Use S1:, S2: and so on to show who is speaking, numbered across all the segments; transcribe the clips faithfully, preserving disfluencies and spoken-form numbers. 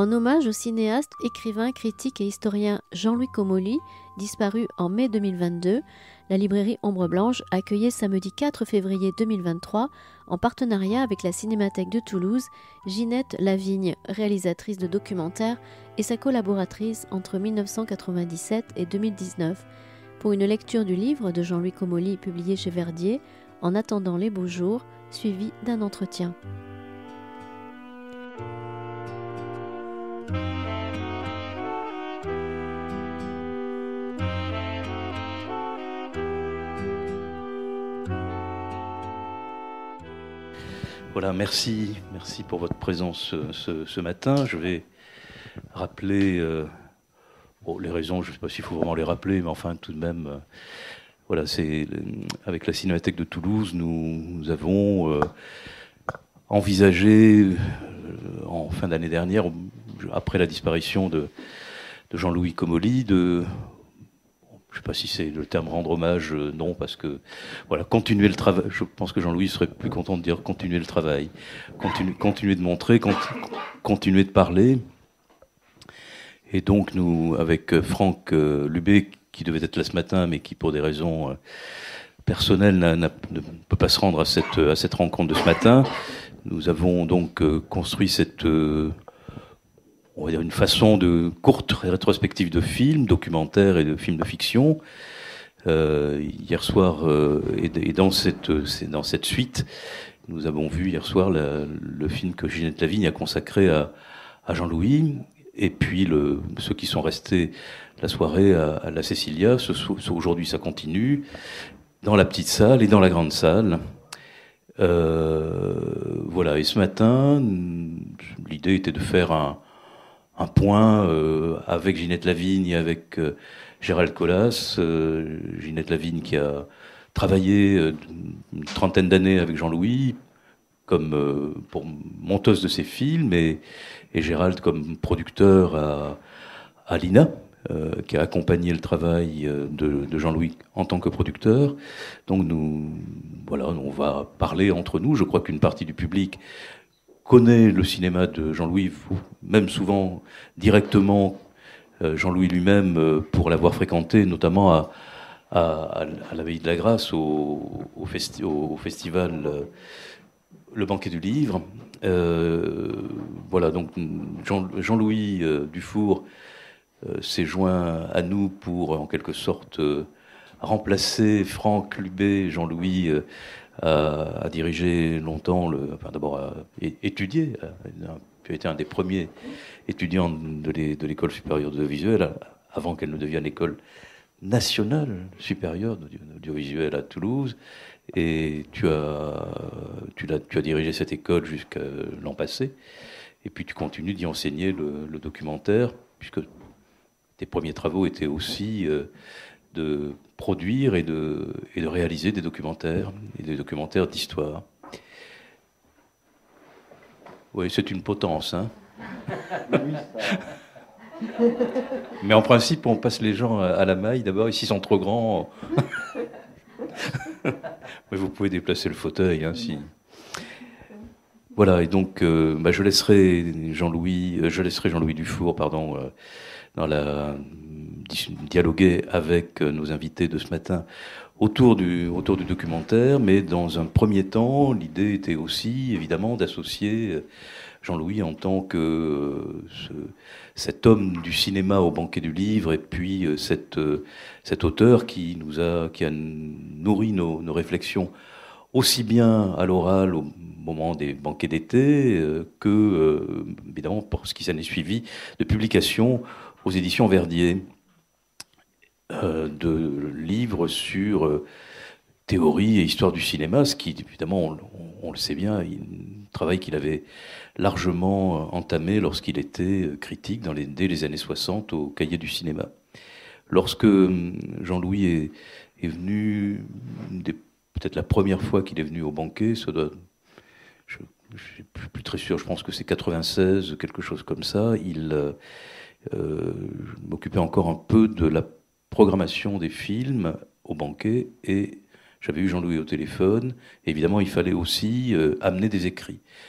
S1: En hommage au cinéaste, écrivain, critique et historien Jean-Louis Comolli, disparu en mai deux mille vingt-deux, la librairie Ombre Blanche accueillait samedi quatre février deux mille vingt-trois, en partenariat avec la Cinémathèque de Toulouse, Ginette Lavigne, réalisatrice de documentaires, et sa collaboratrice entre mille neuf cent quatre-vingt-dix-sept et deux mille dix-neuf, pour une lecture du livre de Jean-Louis Comolli publié chez Verdier, En attendant les beaux jours, suivi d'un entretien.
S2: Voilà, merci, merci pour votre présence ce, ce matin. Je vais rappeler euh, bon, les raisons, je ne sais pas s'il faut vraiment les rappeler, mais enfin tout de même, euh, voilà, c'est avec la Cinémathèque de Toulouse, nous, nous avons euh, envisagé euh, en fin d'année dernière, après la disparition de, de Jean-Louis Comolli, de je ne sais pas si c'est le terme rendre hommage, euh, non, parce que, voilà, continuer le travail. Je pense que Jean-Louis serait plus content de dire continuer le travail, continue, continuer de montrer, continu, continuer de parler. Et donc, nous, avec Franck euh, Lubé, qui devait être là ce matin, mais qui, pour des raisons euh, personnelles, n'a, n'a, ne peut pas se rendre à cette, à cette rencontre de ce matin, nous avons donc euh, construit cette. Euh, on va dire une façon de courte rétrospective de films, documentaires et de films de fiction. Euh, hier soir, euh, et, et dans cette, c'est dans cette suite, nous avons vu hier soir la, le film que Ginette Lavigne a consacré à, à Jean-Louis, et puis le, ceux qui sont restés la soirée à, à la Cécilia. Ce, ce, aujourd'hui, ça continue dans la petite salle et dans la grande salle. Euh, voilà. Et ce matin, l'idée était de faire un un point euh, avec Ginette Lavigne et avec euh, Gérald Collas. Euh, Ginette Lavigne qui a travaillé euh, une trentaine d'années avec Jean-Louis comme euh, pour monteuse de ses films, et, et Gérald comme producteur à, à l'I N A, euh, qui a accompagné le travail de, de Jean-Louis en tant que producteur. Donc nous, voilà, on va parler entre nous. Je crois qu'une partie du public connaît le cinéma de Jean-Louis, même souvent directement Jean-Louis lui-même pour l'avoir fréquenté, notamment à, à, à la Veille de la Grâce, au, au, festi- au festival Le Banquet du Livre. Euh, voilà, donc Jean, Jean-Louis euh, Dufour euh, s'est joint à nous pour, en quelque sorte, euh, remplacer Franck Lubé, Jean-Louis, euh, a, a dirigé longtemps, le, enfin d'abord a étudié, a, a été un des premiers étudiants de, l'é, de l'école supérieure d'audiovisuel, avant qu'elle ne devienne l'école nationale supérieure d'audiovisuel à Toulouse. Et tu as, tu, l'as, tu as dirigé cette école jusqu'à l'an passé. Et puis tu continues d'y enseigner le, le documentaire, puisque tes premiers travaux étaient aussi euh, de produire et de, et de réaliser des documentaires, et des documentaires d'histoire. Oui, c'est une potence, hein. Mais en principe, on passe les gens à la maille. D'abord, ici, ils sont trop grands. Mais vous pouvez déplacer le fauteuil, hein, si... Voilà, et donc, euh, bah, je laisserai Jean-Louis, euh, je laisserai Jean-Louis Dufour, pardon, euh, dans la dialoguer avec nos invités de ce matin autour du, autour du documentaire, mais dans un premier temps, l'idée était aussi, évidemment, d'associer Jean-Louis en tant que ce, cet homme du cinéma au banquet du livre, et puis cette, cet auteur qui nous a, qui a nourri nos, nos réflexions aussi bien à l'oral au moment des banquets d'été que, euh, évidemment, pour ce qui s'en est suivi de publications aux éditions Verdier, euh, de livres sur euh, théorie et histoire du cinéma, ce qui, évidemment, on, on, on le sait bien, un travail qu'il avait largement entamé lorsqu'il était critique dans les, dès les années soixante au Cahier du cinéma. Lorsque Jean-Louis est, est venu, des, peut-être la première fois qu'il est venu au banquet, ça doit, je ne suis plus très sûr, je pense que c'est quatre-vingt-seize, quelque chose comme ça, il... Euh, Euh, je m'occupais encore un peu de la programmation des films au banquet, et j'avais eu Jean-Louis au téléphone. Et évidemment, il fallait aussi euh, amener des écrits.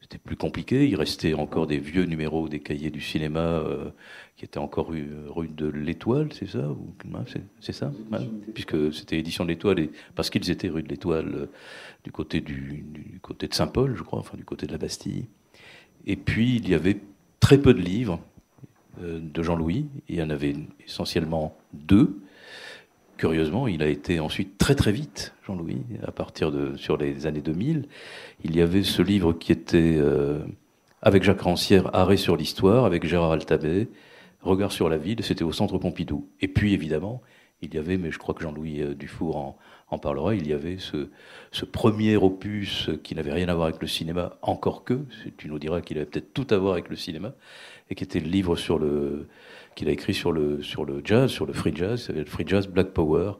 S2: c'était plus compliqué. Il restait encore des vieux numéros des cahiers du cinéma euh, qui étaient encore rue, rue de l'Étoile, c'est ça ou, hein, c'est, c'est ça hein, puisque c'était édition de l'Étoile, et, parce qu'ils étaient rue de l'Étoile euh, du, côté du, du côté de Saint-Paul, je crois, enfin du côté de la Bastille. Et puis, il y avait très peu de livres euh, de Jean-Louis. Il y en avait essentiellement deux. Curieusement, il a été ensuite très très vite, Jean-Louis, à partir de sur les années deux mille. Il y avait ce livre qui était euh, avec Jacques Rancière, Arrêt sur l'histoire, avec Gérard Altabet, Regard sur la ville, c'était au Centre Pompidou. Et puis évidemment, il y avait, mais je crois que Jean-Louis Dufour en, en parlera, il y avait ce, ce premier opus qui n'avait rien à voir avec le cinéma, encore que, tu nous diras qu'il avait peut-être tout à voir avec le cinéma, et qui était le livre sur le... qu'il a écrit sur le, sur le jazz, sur le free jazz, ça le free jazz Black Power.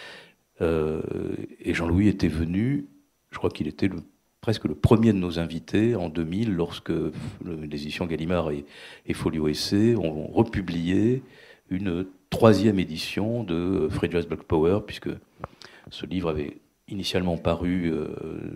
S2: Euh, et Jean-Louis était venu, je crois qu'il était le, presque le premier de nos invités en deux mille, lorsque le, les éditions Gallimard et, et Folio Essai ont republié une troisième édition de Free Jazz Black Power, puisque ce livre avait initialement paru euh,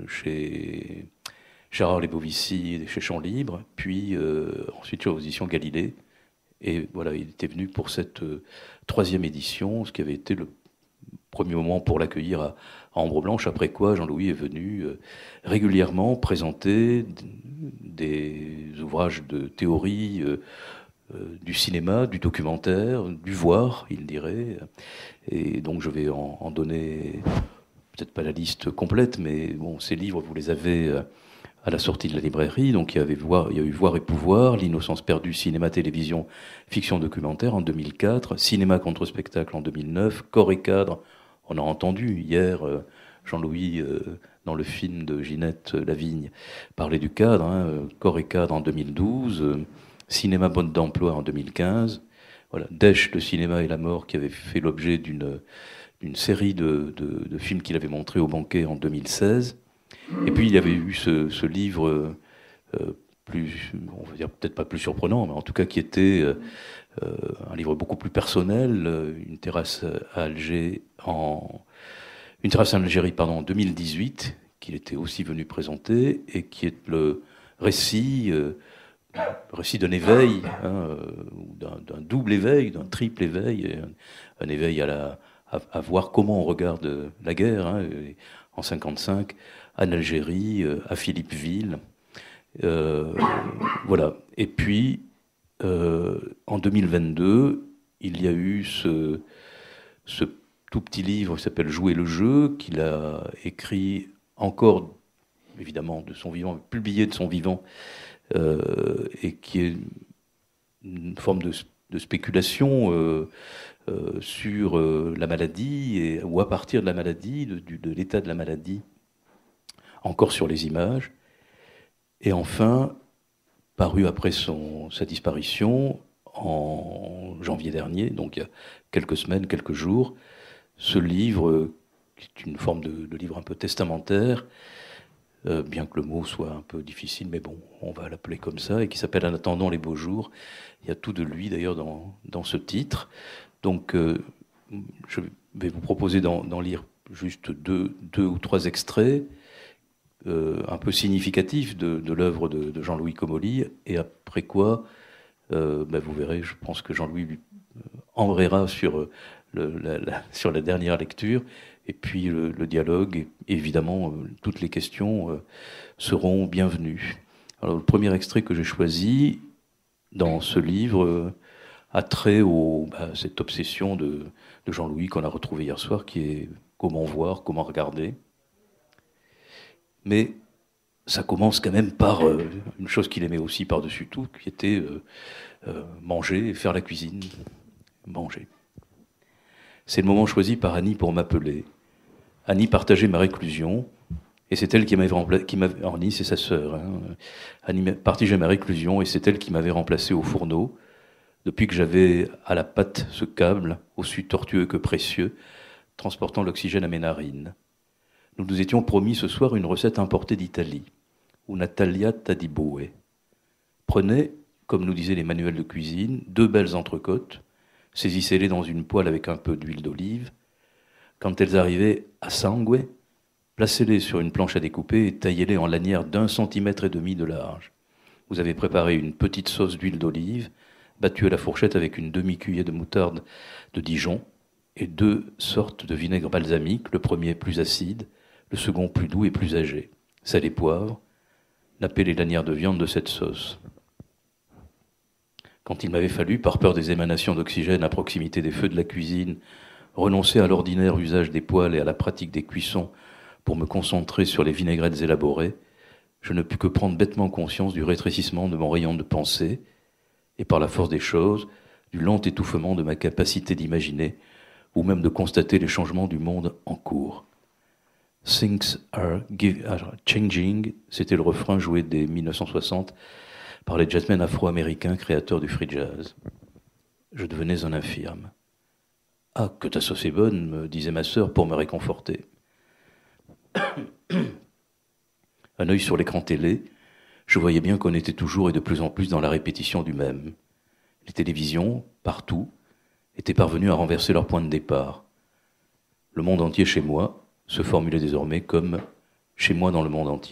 S2: chez Gérard Lebovici et chez Champs Libres, puis euh, ensuite chez l'édition Galilée. Et voilà, il était venu pour cette euh, troisième édition, ce qui avait été le premier moment pour l'accueillir à, à Ambre Blanche, après quoi Jean-Louis est venu euh, régulièrement présenter d- des ouvrages de théorie euh, euh, du cinéma, du documentaire, du voir, il dirait. Et donc je vais en, en donner, peut-être pas la liste complète, mais bon, ces livres, vous les avez... Euh, à la sortie de la librairie, donc il y avait voir, il y a eu Voir et pouvoir, L'innocence perdue, cinéma, télévision, fiction documentaire en deux mille quatre, Cinéma contre spectacle en deux mille neuf, Corps et cadre, on a entendu hier euh, Jean-Louis euh, dans le film de Ginette Lavigne parler du cadre, hein, euh, Corps et cadre en deux mille douze, euh, Cinéma mode d'emploi en deux mille quinze, voilà, Dèche, le cinéma et la mort, qui avait fait l'objet d'une, d'une série de, de, de films qu'il avait montrés au Banquet en deux mille seize. Et puis il y avait eu ce, ce livre euh, plus, on va dire peut-être pas plus surprenant, mais en tout cas qui était euh, un livre beaucoup plus personnel, euh, une terrasse à Alger en une terrasse en Algérie pardon en deux mille dix-huit, qu'il était aussi venu présenter et qui est le récit, euh, le récit d'un éveil, hein, euh, d'un, d'un double éveil, d'un triple éveil, un, un éveil à la à, à voir comment on regarde la guerre, hein, en cinquante-cinq. En Algérie, euh, à Philippeville. Euh, voilà. Et puis, euh, en deux mille vingt-deux, il y a eu ce, ce tout petit livre qui s'appelle Jouer le jeu, qu'il a écrit encore, évidemment, de son vivant, publié de son vivant, euh, et qui est une forme de, de spéculation euh, euh, sur euh, la maladie, et, ou à partir de la maladie, de, de l'état de la maladie, encore sur les images, et enfin, paru après son, sa disparition, en janvier dernier, donc il y a quelques semaines, quelques jours, ce livre, qui est une forme de, de livre un peu testamentaire, euh, bien que le mot soit un peu difficile, mais bon, on va l'appeler comme ça, et qui s'appelle « En attendant les beaux jours ». Il y a tout de lui, d'ailleurs, dans, dans ce titre. Donc, euh, je vais vous proposer d'en, d'en lire juste deux, deux ou trois extraits, Euh, un peu significatif de, de l'œuvre de, de Jean-Louis Comolli, et après quoi, euh, ben vous verrez, je pense que Jean-Louis lui embrayera sur, le, la, la, sur la dernière lecture, et puis le, le dialogue, et évidemment, euh, toutes les questions euh, seront bienvenues. Alors, le premier extrait que j'ai choisi dans ce livre euh, a trait au, ben, cette obsession de, de Jean-Louis qu'on a retrouvée hier soir, qui est comment voir, comment regarder. Mais ça commence quand même par euh, une chose qu'il aimait aussi par-dessus tout, qui était euh, euh, manger et faire la cuisine. Manger. C'est le moment choisi par Annie pour m'appeler. Annie partageait ma réclusion, et c'est elle qui m'avait remplacé. Qui m'avait, Annie, c'est sa sœur. Hein. Annie partageait ma réclusion, et c'est elle qui m'avait remplacé au fourneau, depuis que j'avais à la patte ce câble, aussi tortueux que précieux, transportant l'oxygène à mes narines. Nous nous étions promis ce soir une recette importée d'Italie, una tagliata di boe. Prenez, comme nous disaient les manuels de cuisine, deux belles entrecôtes, saisissez-les dans une poêle avec un peu d'huile d'olive. Quand elles arrivaient à sangue, Placez-les sur une planche à découper et taillez-les en lanières d'un centimètre et demi de large. Vous avez préparé une petite sauce d'huile d'olive, battue à la fourchette avec une demi-cuillère de moutarde de Dijon et deux sortes de vinaigre balsamique, le premier plus acide, le second plus doux et plus âgé. Sel et poivre. Nappez les lanières de viande de cette sauce. Quand il m'avait fallu, par peur des émanations d'oxygène à proximité des feux de la cuisine, renoncer à l'ordinaire usage des poêles et à la pratique des cuissons pour me concentrer sur les vinaigrettes élaborées, je ne pus que prendre bêtement conscience du rétrécissement de mon rayon de pensée et, par la force des choses, du lent étouffement de ma capacité d'imaginer ou même de constater les changements du monde en cours. « Things are, give, are changing », c'était le refrain joué dès mille neuf cent soixante par les jazzmen afro-américains créateurs du free jazz. Je devenais un infirme. « Ah, que ta sauce est bonne », me disait ma sœur pour me réconforter. Un œil sur l'écran télé, je voyais bien qu'on était toujours et de plus en plus dans la répétition du même. Les télévisions, partout, étaient parvenues à renverser leur point de départ. Le monde entier chez moi se formulait désormais comme « chez moi dans le monde entier ».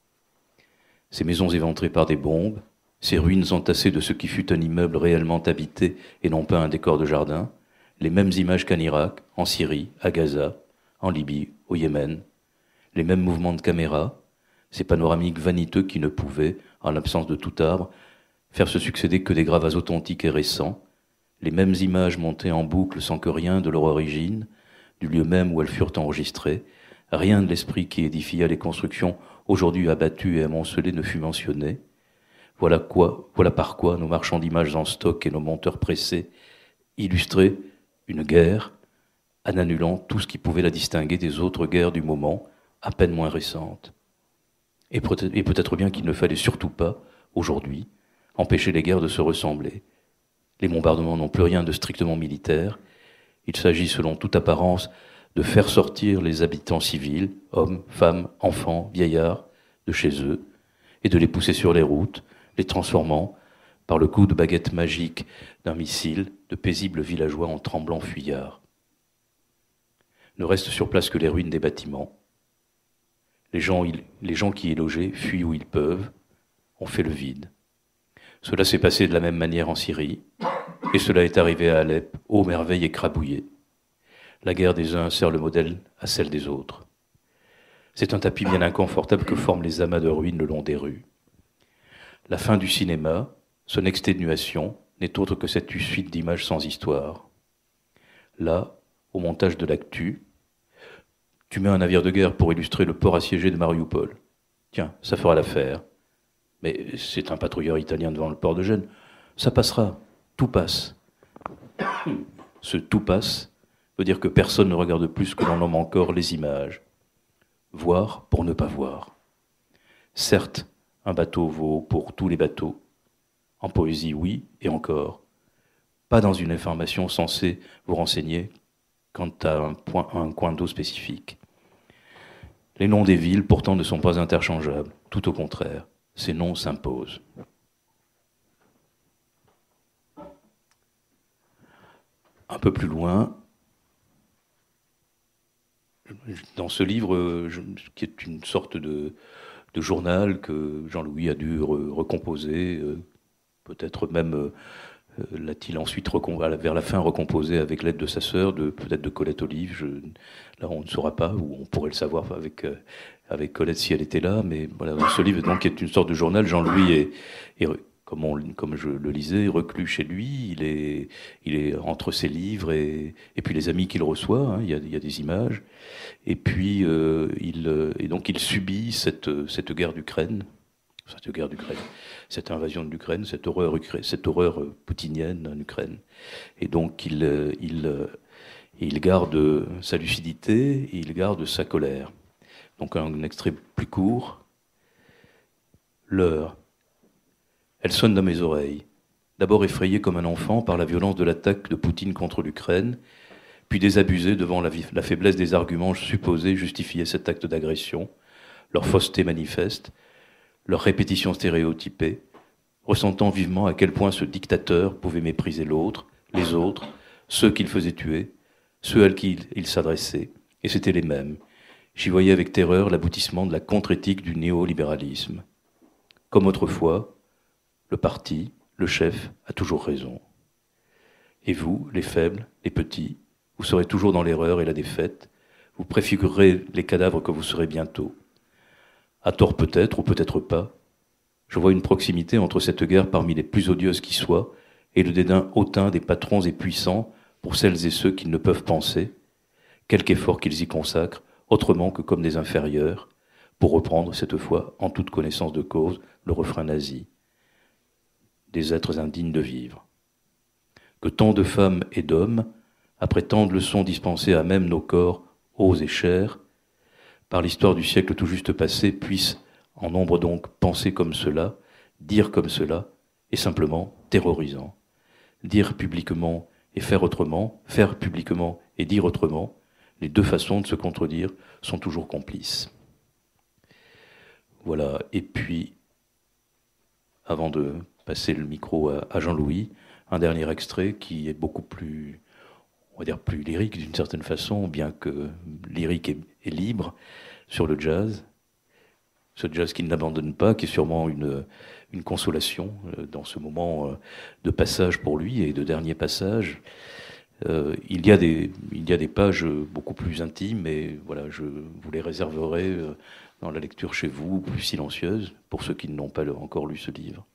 S2: Ces maisons éventrées par des bombes, ces ruines entassées de ce qui fut un immeuble réellement habité et non pas un décor de jardin, les mêmes images qu'en Irak, en Syrie, à Gaza, en Libye, au Yémen, les mêmes mouvements de caméra, ces panoramiques vaniteux qui ne pouvaient, en l'absence de tout arbre, faire se succéder que des gravats authentiques et récents, les mêmes images montées en boucle sans que rien de leur origine, du lieu même où elles furent enregistrées, rien de l'esprit qui édifia les constructions aujourd'hui abattues et amoncelées ne fut mentionné. Voilà quoi, voilà par quoi nos marchands d'images en stock et nos monteurs pressés illustraient une guerre, en annulant tout ce qui pouvait la distinguer des autres guerres du moment, à peine moins récentes. Et peut-être bien qu'il ne fallait surtout pas, aujourd'hui, empêcher les guerres de se ressembler. Les bombardements n'ont plus rien de strictement militaire. Il s'agit, selon toute apparence, de faire sortir les habitants civils, hommes, femmes, enfants, vieillards, de chez eux, et de les pousser sur les routes, les transformant, par le coup de baguette magique d'un missile, de paisibles villageois en tremblants fuyards. Ne restent sur place que les ruines des bâtiments. Les gens, les gens qui y logeaient fuient où ils peuvent, ont fait le vide. Cela s'est passé de la même manière en Syrie, et cela est arrivé à Alep, ô merveille écrabouillée. La guerre des uns sert le modèle à celle des autres. C'est un tapis bien inconfortable que forment les amas de ruines le long des rues. La fin du cinéma, son exténuation, n'est autre que cette suite d'images sans histoire. Là, au montage de l'actu, tu mets un navire de guerre pour illustrer le port assiégé de Mariupol. Tiens, ça fera l'affaire. Mais c'est un patrouilleur italien devant le port de Gênes. Ça passera. Tout passe. Ce tout passe veut dire que personne ne regarde plus que l'on nomme encore les images. Voir pour ne pas voir. Certes, un bateau vaut pour tous les bateaux. En poésie, oui, et encore. Pas dans une information censée vous renseigner quant à un, point, un coin d'eau spécifique. Les noms des villes, pourtant, ne sont pas interchangeables. Tout au contraire, ces noms s'imposent. Un peu plus loin, dans ce livre, je, qui est une sorte de, de journal que Jean-Louis a dû re, recomposer, euh, peut-être même euh, l'a-t-il ensuite, vers la fin, recomposé avec l'aide de sa sœur, de, peut-être de Colette Olive. Je, là, on ne saura pas, ou on pourrait le savoir avec, euh, avec Colette si elle était là. Mais voilà, dans ce livre, donc, qui est une sorte de journal, Jean-Louis est, est comme, on, comme je le lisais, reclus chez lui. Il est, il est entre ses livres et, et puis les amis qu'il reçoit. Hein, il, y a, il y a des images. Et puis, euh, il, et donc, il subit cette, cette guerre d'Ukraine. Cette guerre d'Ukraine, cette invasion de l'Ukraine, cette horreur, cette horreur poutinienne en Ukraine. Et donc il, il, il garde sa lucidité et il garde sa colère. Donc un extrait plus court. L'heure. Elle sonne dans mes oreilles. D'abord effrayé comme un enfant par la violence de l'attaque de Poutine contre l'Ukraine, puis désabusé devant la, la faiblesse des arguments supposés justifier cet acte d'agression, leur fausseté manifeste, leur répétition stéréotypée, ressentant vivement à quel point ce dictateur pouvait mépriser l'autre, les autres, ceux qu'il faisait tuer, ceux à qui il s'adressait, et c'étaient les mêmes. J'y voyais avec terreur l'aboutissement de la contre-éthique du néolibéralisme. Comme autrefois, le parti, le chef, a toujours raison. Et vous, les faibles, les petits, vous serez toujours dans l'erreur et la défaite, vous préfigurerez les cadavres que vous serez bientôt. À tort peut-être, ou peut-être pas, je vois une proximité entre cette guerre parmi les plus odieuses qui soient et le dédain hautain des patrons et puissants pour celles et ceux qui ne peuvent penser, quelque effort qu'ils y consacrent, autrement que comme des inférieurs, pour reprendre cette fois, en toute connaissance de cause, le refrain nazi. Des êtres indignes de vivre. Que tant de femmes et d'hommes, après tant de leçons dispensées à même nos corps, hauts et chers, par l'histoire du siècle tout juste passé, puissent, en nombre donc, penser comme cela, dire comme cela, et simplement terrorisant. Dire publiquement et faire autrement, faire publiquement et dire autrement, les deux façons de se contredire sont toujours complices. Voilà, et puis, avant de passer le micro à, à Jean-Louis, un dernier extrait qui est beaucoup plus, on va dire plus lyrique d'une certaine façon, bien que lyrique et, et libre, sur le jazz. Ce jazz qui ne l'abandonne pas, qui est sûrement une, une consolation dans ce moment de passage pour lui et de dernier passage. Euh, il y a des, il y a des pages beaucoup plus intimes, et voilà, je vous les réserverai dans la lecture chez vous, plus silencieuse, pour ceux qui n'ont pas encore lu ce livre.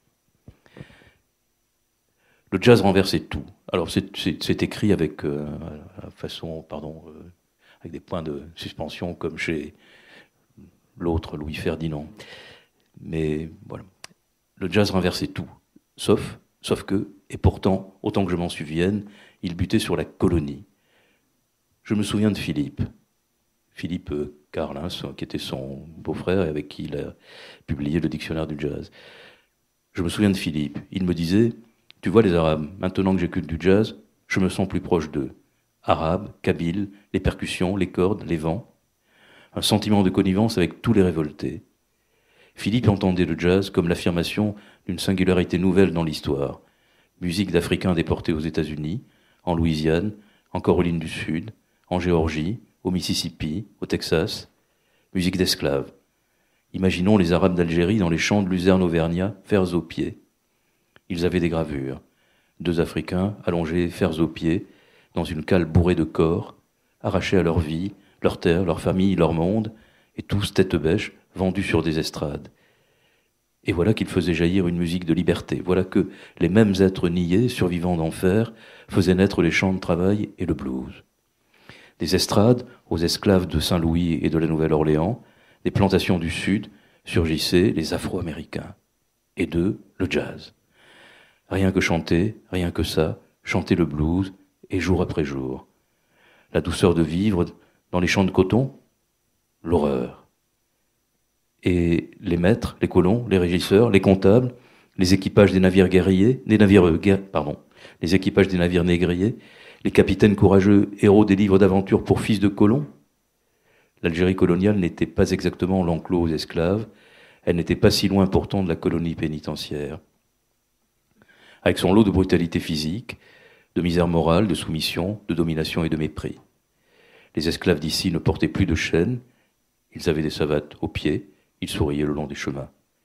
S2: Le jazz renversait tout. Alors c'est, c'est, c'est écrit avec euh, façon, pardon, euh, avec des points de suspension comme chez l'autre, Louis Ferdinand. Mais voilà, le jazz renversait tout, sauf, sauf que, et pourtant, autant que je m'en souvienne, il butait sur la colonie. Je me souviens de Philippe, Philippe Carlins, qui était son beau-frère et avec qui il a publié le dictionnaire du jazz. Je me souviens de Philippe. Il me disait, tu vois les Arabes, maintenant que j'écoute du jazz, je me sens plus proche d'eux. Arabes, kabyles, les percussions, les cordes, les vents. Un sentiment de connivence avec tous les révoltés. Philippe entendait le jazz comme l'affirmation d'une singularité nouvelle dans l'histoire. Musique d'Africains déportés aux États-Unis, en Louisiane, en Caroline du Sud, en Géorgie, au Mississippi, au Texas. Musique d'esclaves. Imaginons les Arabes d'Algérie dans les champs de luzerne auvergnat, fers aux pieds. Ils avaient des gravures. Deux Africains allongés, fers aux pieds, dans une cale bourrée de corps, arrachés à leur vie, leur terre, leur famille, leur monde, et tous tête bêche, vendus sur des estrades. Et voilà qu'ils faisaient jaillir une musique de liberté. Voilà que les mêmes êtres niais, survivants d'enfer, faisaient naître les chants de travail et le blues. Des estrades aux esclaves de Saint-Louis et de la Nouvelle-Orléans, des plantations du Sud, surgissaient les Afro-Américains. Et d'eux, le jazz. Rien que chanter, rien que ça, chanter le blues, et jour après jour. La douceur de vivre dans les champs de coton, l'horreur. Et les maîtres, les colons, les régisseurs, les comptables, les équipages des navires guerriers, des navires, euh, guer, pardon, les équipages des navires négriers, les capitaines courageux, héros des livres d'aventure pour fils de colons. L'Algérie coloniale n'était pas exactement l'enclos aux esclaves, elle n'était pas si loin pourtant de la colonie pénitentiaire. Avec son lot de brutalité physique, de misère morale, de soumission, de domination et de mépris. Les esclaves d'ici ne portaient plus de chaînes, ils avaient des savates aux pieds, ils souriaient le long des chemins.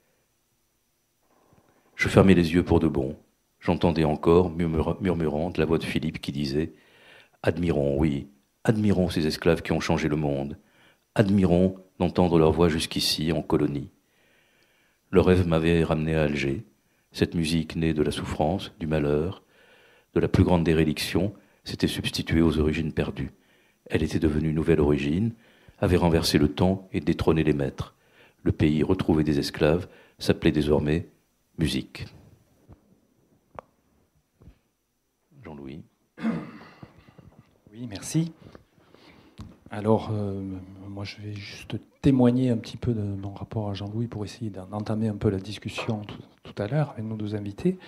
S2: Je fermais les yeux pour de bon. J'entendais encore, murmur- murmurante, la voix de Philippe qui disait « Admirons, oui, admirons ces esclaves qui ont changé le monde. Admirons d'entendre leur voix jusqu'ici, en colonie. » Le rêve m'avait ramené à Alger. Cette musique née de la souffrance, du malheur, de la plus grande déréliction, s'était substituée aux origines perdues. Elle était devenue une nouvelle origine, avait renversé le temps et détrôné les maîtres. Le pays retrouvé des esclaves s'appelait désormais musique. Jean-Louis.
S3: Oui, merci. Alors, euh, moi, je vais juste témoigner un petit peu de mon rapport à Jean-Louis pour essayer d'entamer un peu la discussion tout, tout à l'heure avec nos deux invités.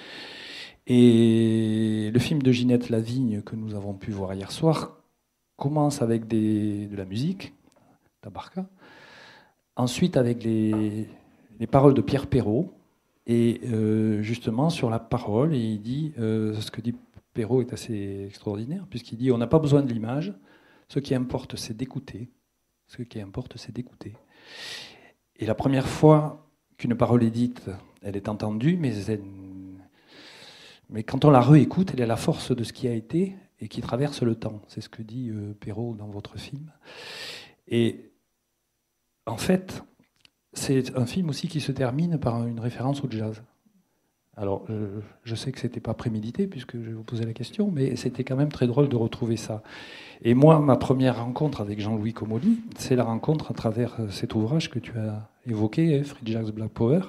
S3: Et le film de Ginette Lavigne que nous avons pu voir hier soir commence avec des, de la musique, Tabarka, ensuite avec les, les paroles de Pierre Perrault, et euh, justement sur la parole, et il dit, euh, ce que dit Perrault est assez extraordinaire, puisqu'il dit « on n'a pas besoin de l'image, ce qui importe c'est d'écouter, Ce qui importe, c'est d'écouter. Et la première fois qu'une parole est dite, elle est entendue, mais, elle... mais quand on la réécoute, elle est la force de ce qui a été et qui traverse le temps. C'est ce que dit euh, Perrault dans votre film. Et en fait, c'est un film aussi qui se termine par une référence au jazz. Alors, euh, je sais que ce n'était pas prémédité, puisque je vais vous poser la question, mais c'était quand même très drôle de retrouver ça. Et moi, ma première rencontre avec Jean-Louis Comolli, c'est la rencontre à travers cet ouvrage que tu as évoqué, Free Jazz Black Power.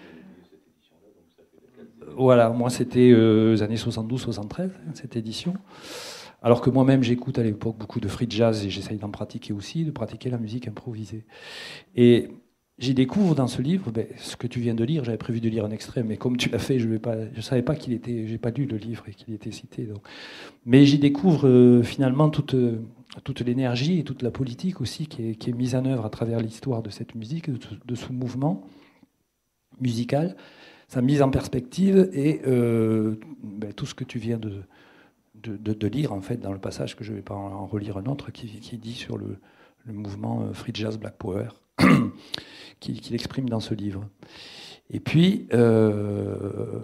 S3: Voilà, moi c'était euh, les années soixante-douze soixante-treize, cette édition. Alors que moi-même j'écoute à l'époque beaucoup de free jazz et j'essaye d'en pratiquer aussi, de pratiquer la musique improvisée. Et j'y découvre dans ce livre ben, ce que tu viens de lire. J'avais prévu de lire un extrait, mais comme tu l'as fait, je ne savais pas qu'il était, j'ai pas lu le livre et qu'il était cité. Donc. Mais j'y découvre euh, finalement toute, toute l'énergie et toute la politique aussi qui est, qui est mise en œuvre à travers l'histoire de cette musique, de, de ce mouvement musical, sa mise en perspective et euh, ben, tout ce que tu viens de, de, de, de lire en fait dans le passage que je ne vais pas en, en relire un autre qui, qui dit sur le, le mouvement Free Jazz Black Power. Qu'il qui exprime dans ce livre. Et puis, euh,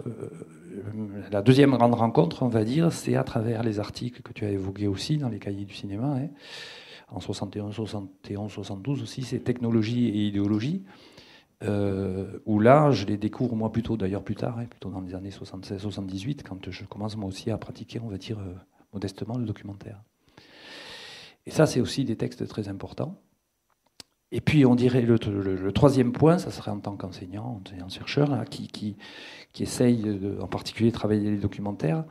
S3: la deuxième grande rencontre, on va dire, c'est à travers les articles que tu as évoqués aussi dans les cahiers du cinéma, hein, en soixante et onze, soixante-douze aussi, c'est technologie et idéologie, euh, où là, je les découvre moi plutôt, d'ailleurs plus tard, hein, plutôt dans les années soixante-seize soixante-dix-huit, quand je commence moi aussi à pratiquer, on va dire, euh, modestement le documentaire. Et ça, c'est aussi des textes très importants. Et puis, on dirait le, le, le troisième point, ça serait en tant qu'enseignant, enseignant-chercheur, hein, qui, qui, qui essaye, de, en particulier, de travailler les documentaires.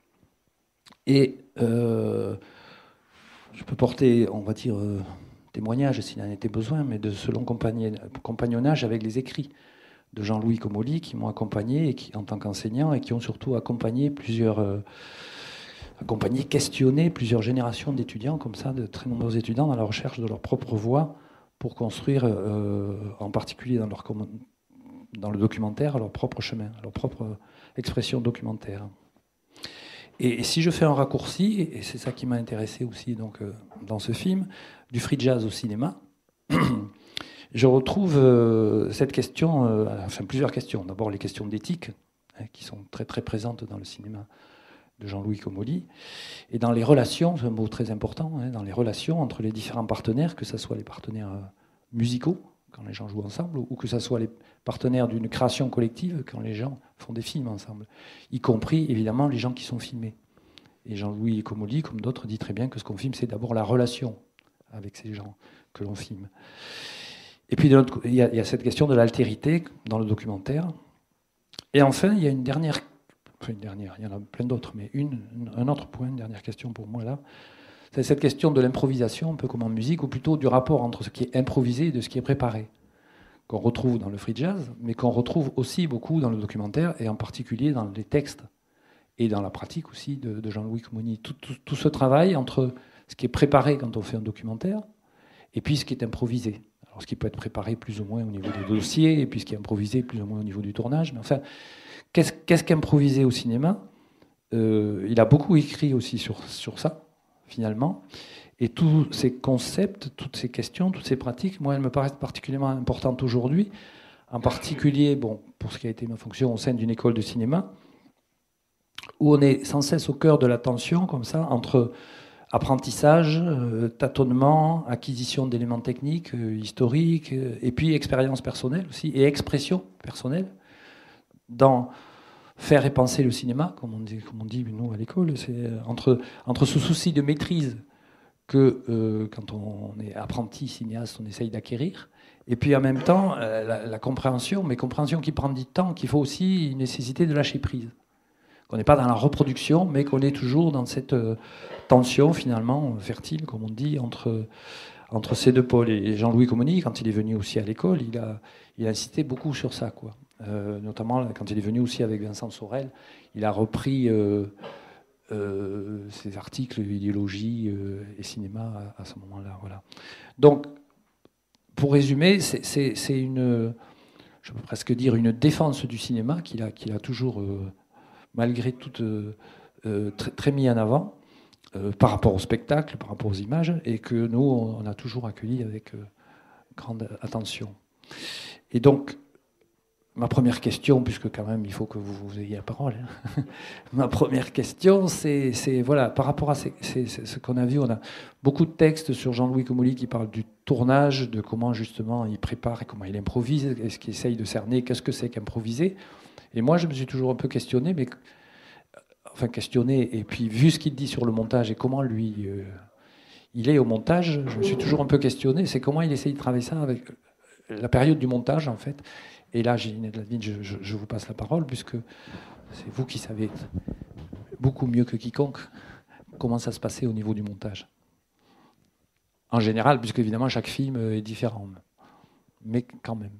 S3: Et euh, je peux porter, on va dire, euh, témoignage, s'il en était besoin, mais de ce long compagnonnage avec les écrits de Jean-Louis Comolli, qui m'ont accompagné et qui, en tant qu'enseignant, et qui ont surtout accompagné plusieurs... Euh, accompagné, questionné plusieurs générations d'étudiants, comme ça, de très nombreux étudiants, dans la recherche de leur propre voie, pour construire, euh, en particulier dans, leur, dans le documentaire, leur propre chemin, leur propre expression documentaire. Et, et si je fais un raccourci, et c'est ça qui m'a intéressé aussi donc, euh, dans ce film, du free jazz au cinéma, je retrouve euh, cette question, euh, enfin plusieurs questions. D'abord les questions d'éthique, hein, qui sont très très présentes dans le cinéma de Jean-Louis Comolli, et dans les relations, c'est un mot très important, hein, dans les relations entre les différents partenaires, que ce soit les partenaires euh, musicaux, quand les gens jouent ensemble, ou que ce soit les partenaires d'une création collective, quand les gens font des films ensemble, y compris évidemment les gens qui sont filmés. Et Jean-Louis Comolli, comme d'autres, dit très bien que ce qu'on filme, c'est d'abord la relation avec ces gens que l'on filme. Et puis, il y, y a cette question de l'altérité dans le documentaire. Et enfin, il y a une dernière Enfin, une dernière, il y en a plein d'autres, mais une, un autre point, une dernière question pour moi là, c'est cette question de l'improvisation, un peu comme en musique, ou plutôt du rapport entre ce qui est improvisé et de ce qui est préparé, qu'on retrouve dans le free jazz, mais qu'on retrouve aussi beaucoup dans le documentaire, et en particulier dans les textes, et dans la pratique aussi de, de Jean-Louis Comolli. Tout, tout, tout ce travail entre ce qui est préparé quand on fait un documentaire, et puis ce qui est improvisé. Alors ce qui peut être préparé plus ou moins au niveau des dossiers, et puis ce qui est improvisé plus ou moins au niveau du tournage, mais enfin... Qu'est-ce, qu'est-ce qu'improviser au cinéma ? euh, Il a beaucoup écrit aussi sur, sur ça, finalement. Et tous ces concepts, toutes ces questions, toutes ces pratiques, moi, elles me paraissent particulièrement importantes aujourd'hui. En particulier, bon, pour ce qui a été ma fonction au sein d'une école de cinéma, où on est sans cesse au cœur de la tension, comme ça, entre apprentissage, euh, tâtonnement, acquisition d'éléments techniques, euh, historiques, euh, et puis expérience personnelle aussi, et expression personnelle. Dans faire et penser le cinéma, comme on dit, comme on dit nous à l'école, c'est entre, entre ce souci de maîtrise que euh, quand on est apprenti cinéaste, on essaye d'acquérir, et puis en même temps euh, la, la compréhension, mais compréhension qui prend du temps, qu'il faut aussi une nécessité de lâcher prise. Qu'on n'est pas dans la reproduction, mais qu'on est toujours dans cette euh, tension finalement fertile, comme on dit, entre, entre ces deux pôles. Et Jean-Louis Comolli, quand il est venu aussi à l'école, il a, il a insisté beaucoup sur ça, quoi. Euh, notamment quand il est venu aussi avec Vincent Sorel, il a repris euh, euh, ses articles idéologie euh, et cinéma à, à ce moment-là. Voilà. Donc, pour résumer, c'est, c'est, c'est une, je peux presque dire une défense du cinéma qu'il a, qu'il a toujours, euh, malgré tout, euh, euh, très, très mis en avant. euh, par rapport au spectacle, par rapport aux images, et que nous, on a toujours accueilli avec euh, grande attention. Et donc, ma première question, puisque quand même il faut que vous, vous ayez la parole, hein. Ma première question, c'est, c'est voilà, par rapport à ces, ces, ce qu'on a vu, on a beaucoup de textes sur Jean-Louis Comolli qui parlent du tournage, de comment justement il prépare et comment il improvise, est-ce qu'il essaye de cerner, qu'est-ce que c'est qu'improviser. Et moi, je me suis toujours un peu questionné, mais enfin questionné, et puis vu ce qu'il dit sur le montage et comment lui euh, il est au montage, je me suis toujours un peu questionné, c'est comment il essaye de travailler ça avec la période du montage en fait. Et là, Ginette Ladvine, je, je, je vous passe la parole, puisque c'est vous qui savez beaucoup mieux que quiconque comment ça se passait au niveau du montage. En général, puisque évidemment chaque film est différent, mais quand même.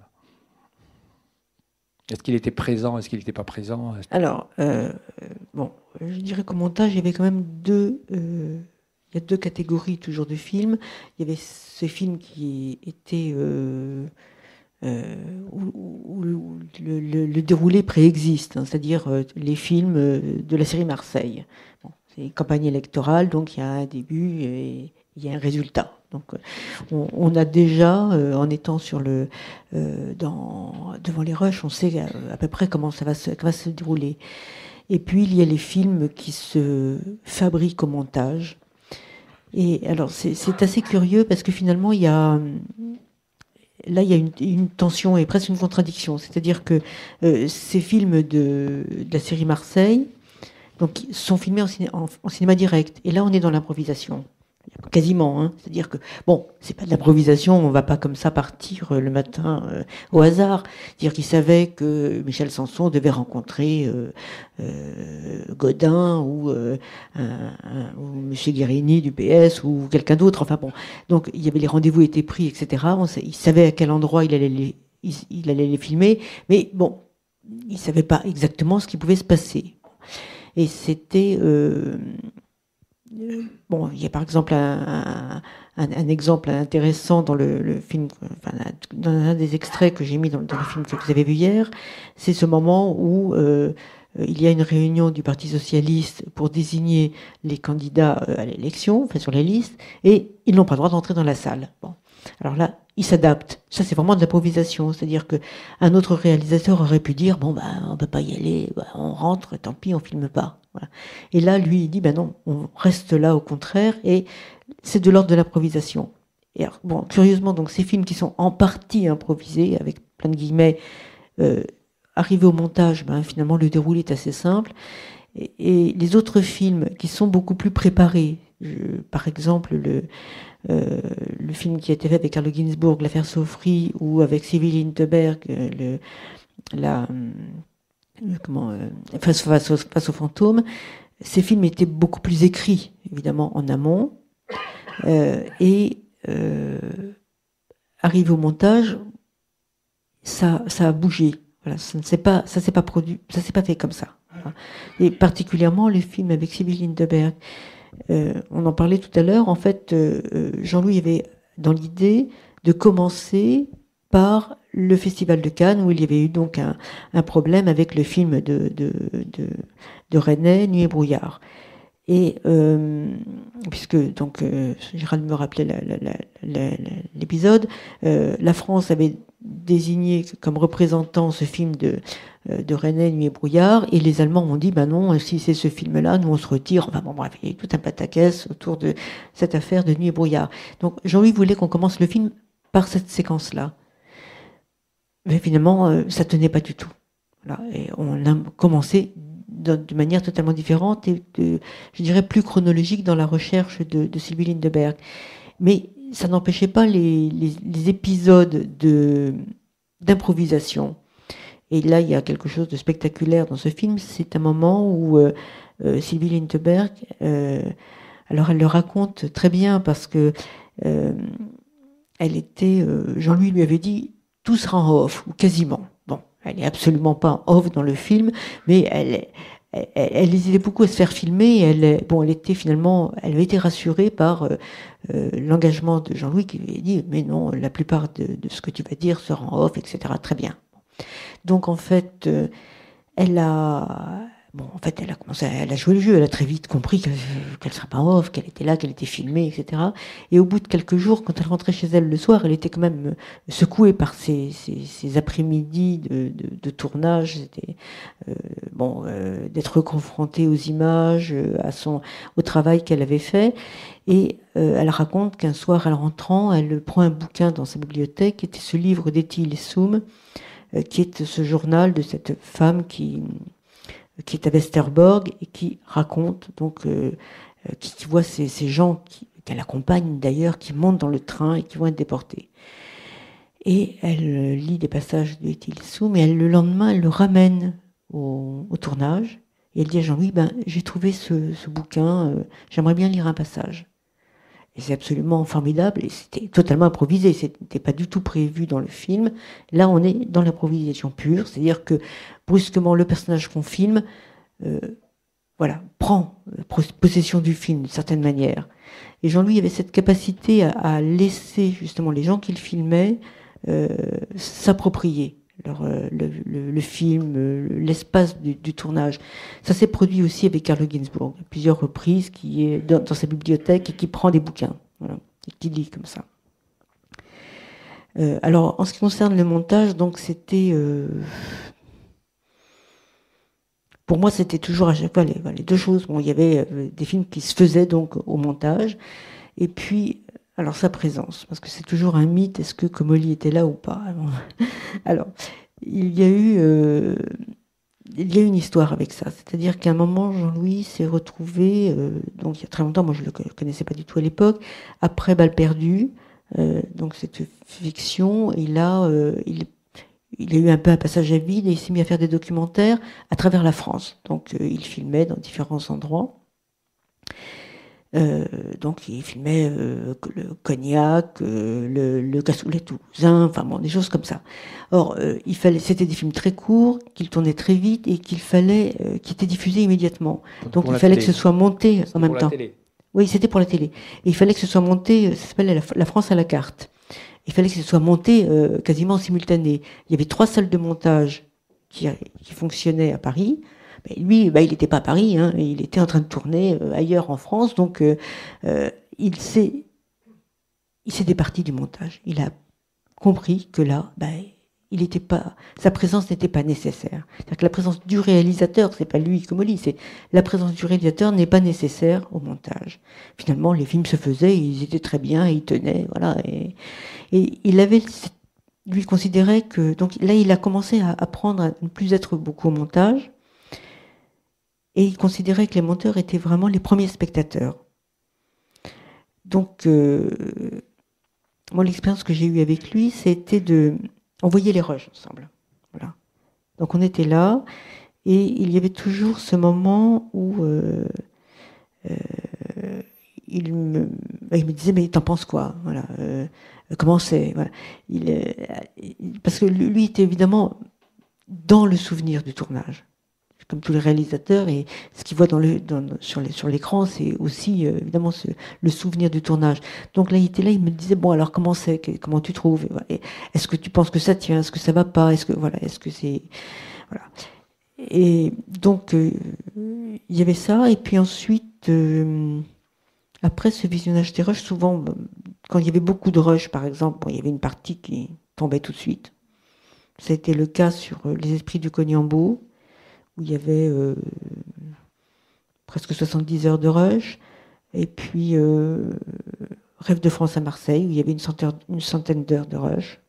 S3: Est-ce qu'il était présent? Est-ce qu'il n'était pas présent?
S4: Alors, euh, bon, je dirais qu'au montage, il y avait quand même deux... Euh, il y a deux catégories toujours de films. Il y avait ces films qui étaient... Euh, Euh, où, où, où le, le, le déroulé préexiste, hein, c'est-à-dire euh, les films euh, de la série Marseille. Bon, c'est une campagne électorale, donc il y a un début et il y a un résultat. Donc euh, on, on a déjà, euh, en étant sur le, euh, dans, devant les rushs, on sait à, à peu près comment ça va se, va se dérouler. Et puis il y a les films qui se fabriquent au montage. Et alors c'est, c'est assez curieux parce que finalement il y a... Là, il y a une, une tension et presque une contradiction. C'est-à-dire que euh, ces films de, de la série Marseille donc, sont filmés en, ciné, en, en cinéma direct. Et là, on est dans l'improvisation. Quasiment. Hein. C'est-à-dire que, bon, c'est pas de l'improvisation, on va pas comme ça partir euh, le matin euh, au hasard. C'est-à-dire qu'ils savaient que Michel Sanson devait rencontrer euh, euh, Godin ou, euh, un, un, ou M. Guérini du P S ou quelqu'un d'autre. Enfin bon, donc il y avait les rendez-vous étaient pris, et cetera. On sait, ils savaient à quel endroit il allait les, il, il allait les filmer, mais bon, ils savaient pas exactement ce qui pouvait se passer. Et c'était... Euh, Bon, il y a par exemple un, un, un exemple intéressant dans le, le film, enfin, dans un des extraits que j'ai mis dans, dans le film que vous avez vu hier, c'est ce moment où euh, il y a une réunion du Parti socialiste pour désigner les candidats à l'élection, enfin sur les listes, et ils n'ont pas le droit d'entrer dans la salle. Bon. Alors là, ils s'adaptent. Ça, c'est vraiment de l'improvisation. C'est-à-dire qu'un autre réalisateur aurait pu dire, bon, bah, on ne peut pas y aller, bah, on rentre, tant pis, on ne filme pas. Voilà. Et là, lui, il dit, ben non, on reste là au contraire, et c'est de l'ordre de l'improvisation. Et alors, bon, curieusement, donc, ces films qui sont en partie improvisés, avec plein de guillemets, euh, arrivés au montage, ben, finalement, le déroulé est assez simple. Et, et les autres films qui sont beaucoup plus préparés, je, par exemple, le, euh, le film qui a été fait avec Carlo Ginzburg, l'affaire Sofri, ou avec Sylvie Lindbergh, le, la... Comment, euh, face, face, au, face aux fantômes, ces films étaient beaucoup plus écrits, évidemment, en amont. Euh, et euh, arrivé au montage, ça, ça a bougé. Voilà, ça ne s'est pas, ça s'est pas produit, ça s'est pas fait comme ça. Voilà. Et particulièrement les films avec Sylvie Lindbergh. Euh, on en parlait tout à l'heure. En fait, euh, Jean-Louis avait dans l'idée de commencer par le Festival de Cannes, où il y avait eu donc un, un problème avec le film de, de, de, de Resnais, Nuit et brouillard. Et euh, puisque donc euh, Gérald me rappelait la, la, la, la, l'épisode, euh, la France avait désigné comme représentant ce film de, de Resnais, Nuit et brouillard, et les Allemands ont dit, ben non, si c'est ce film-là, nous on se retire. Enfin bon, bref, il y a eu tout un pataquès autour de cette affaire de Nuit et brouillard. Donc Jean-Louis voulait qu'on commence le film par cette séquence-là. Mais finalement, euh, ça tenait pas du tout. Voilà. Et on a commencé de, de manière totalement différente et, de, je dirais, plus chronologique dans la recherche de, de Sylvie Lindbergh. Mais ça n'empêchait pas les, les, les épisodes de, d'improvisation. Et là, il y a quelque chose de spectaculaire dans ce film. C'est un moment où euh, euh, Sylvie Lindbergh, euh, alors elle le raconte très bien parce que euh, elle était, euh, Jean-Louis lui avait dit, tout sera en off, ou quasiment. Bon, elle n'est absolument pas en off dans le film, mais elle, elle, elle hésitait beaucoup à se faire filmer. Elle, bon, elle était finalement, elle avait été rassurée par euh, euh, l'engagement de Jean-Louis qui lui a dit, mais non, la plupart de, de ce que tu vas dire sera en off, et cetera. Très bien. Donc en fait, euh, elle a, bon, en fait, elle a commencé, à, elle a joué le jeu, elle a très vite compris qu'elle ne serait pas off, qu'elle était là, qu'elle était filmée, et cetera. Et au bout de quelques jours, quand elle rentrait chez elle le soir, elle était quand même secouée par ces, ces, ces après-midi de, de, de tournage, c'était, euh, bon, euh, d'être confrontée aux images, à son, au travail qu'elle avait fait. Et euh, elle raconte qu'un soir, elle rentrant, elle prend un bouquin dans sa bibliothèque, qui était ce livre d'Etty Hillesum, euh, qui est ce journal de cette femme qui qui est à Westerbork et qui raconte, donc, euh, qui, qui voit ces, ces gens qui, qu'elle accompagne d'ailleurs, qui montent dans le train et qui vont être déportés. Et elle euh, lit des passages de Etty Hillesum, et elle, le lendemain, elle le ramène au, au tournage. Et elle dit à Jean-Louis, ben, j'ai trouvé ce, ce bouquin, euh, j'aimerais bien lire un passage. Et c'est absolument formidable, et c'était totalement improvisé, c'était pas du tout prévu dans le film. Là, on est dans l'improvisation pure, c'est-à-dire que brusquement, le personnage qu'on filme, euh, voilà, prend possession du film d'une certaine manière. Et Jean-Louis avait cette capacité à, à laisser justement les gens qu'il filmait euh, s'approprier leur, euh, le, le, le film, euh, l'espace du, du tournage. Ça s'est produit aussi avec Carlo Ginzburg, à plusieurs reprises, qui est dans, dans sa bibliothèque et qui prend des bouquins, voilà, et qui lit comme ça. Euh, alors, en ce qui concerne le montage, donc c'était... Euh, pour moi, c'était toujours à chaque fois les, les deux choses. Bon, il y avait euh, des films qui se faisaient donc au montage, et puis... Alors, sa présence, parce que c'est toujours un mythe, est-ce que Comolli était là ou pas? Alors, alors il y a eu euh, il y a eu une histoire avec ça, c'est-à-dire qu'à un moment, Jean-Louis s'est retrouvé, euh, donc il y a très longtemps, moi je ne le connaissais pas du tout à l'époque, après Balle perdue, euh, donc cette fiction, il a, euh, il, il a eu un peu un passage à vide et il s'est mis à faire des documentaires à travers la France. Donc euh, il filmait dans différents endroits. Euh, donc il filmait euh, le Cognac, euh, le, le cassoulet toulousain, enfin bon, des choses comme ça. Or, euh, il fallait, c'était des films très courts, qu'ils tournaient très vite et qu'il fallait, euh, qui étaient diffusés immédiatement. Donc
S3: pour
S4: il fallait
S3: télé.
S4: que ce soit monté
S3: C'était
S4: en même
S3: pour
S4: temps.
S3: La télé.
S4: Oui, c'était pour la télé. Et il fallait que ce soit monté, ça s'appelle la, la France à la carte. Il fallait que ce soit monté euh, quasiment en simultané. Il y avait trois salles de montage qui, qui fonctionnaient à Paris. Mais lui, bah, il n'était pas à Paris, hein, il était en train de tourner euh, ailleurs en France, donc euh, euh, il s'est, il s'est départi du montage. Il a compris que là, bah, il était pas, sa présence n'était pas nécessaire. C'est-à-dire que la présence du réalisateur, c'est pas lui Comolli, c'est la présence du réalisateur n'est pas nécessaire au montage. Finalement, les films se faisaient, ils étaient très bien, ils tenaient, voilà. Et, et il avait, lui considérait que, donc là, il a commencé à apprendre à ne plus être beaucoup au montage. Et il considérait que les monteurs étaient vraiment les premiers spectateurs. Donc, euh, moi, l'expérience que j'ai eue avec lui, c'était de... On voyait les rushs ensemble. Voilà. Donc, on était là, et il y avait toujours ce moment où euh, euh, il, me, il me disait, mais t'en penses quoi? Voilà. Euh, comment c'est? Voilà. Il, euh, parce que lui était évidemment dans le souvenir du tournage. Comme tous les réalisateurs, et ce qu'ils voient dans le, dans, sur, les, sur l'écran, c'est aussi euh, évidemment ce, le souvenir du tournage. Donc là, il était là, il me disait bon, alors comment c'est, que, comment tu trouves, et, voilà. Et est-ce que tu penses que ça tient, est-ce que ça va pas, est-ce que voilà, est-ce que c'est voilà. Et donc euh, il y avait ça, et puis ensuite euh, après ce visionnage des rushs, souvent quand il y avait beaucoup de rushs, par exemple, bon, il y avait une partie qui tombait tout de suite. Ça a été le cas sur euh, Les Esprits du Cognambo, où il y avait euh, presque soixante-dix heures de rush, et puis euh, Rêve de France à Marseille, où il y avait une centaine, une centaine d'heures de rush.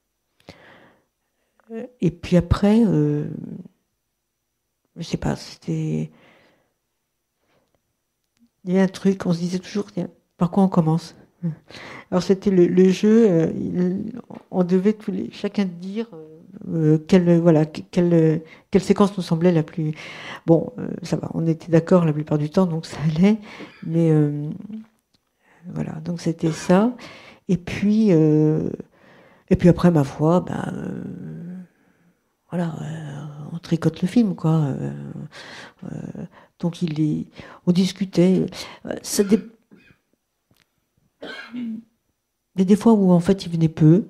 S4: Et puis après, euh, je sais pas, c'était... Il y avait un truc, on se disait toujours, tiens, par quoi on commence? Alors c'était le, le jeu, euh, il, on devait tous les, chacun dire... Euh, Euh, quelle, voilà, quelle, quelle séquence nous semblait la plus... Bon, euh, ça va, on était d'accord la plupart du temps, donc ça allait. Mais euh, voilà, donc c'était ça. Et puis, euh, et puis après, ma foi, ben, euh, voilà, euh, on tricote le film, quoi. Euh, euh, donc il est, on discutait. Euh, ça dé... Il y a des fois où en fait il venait peu,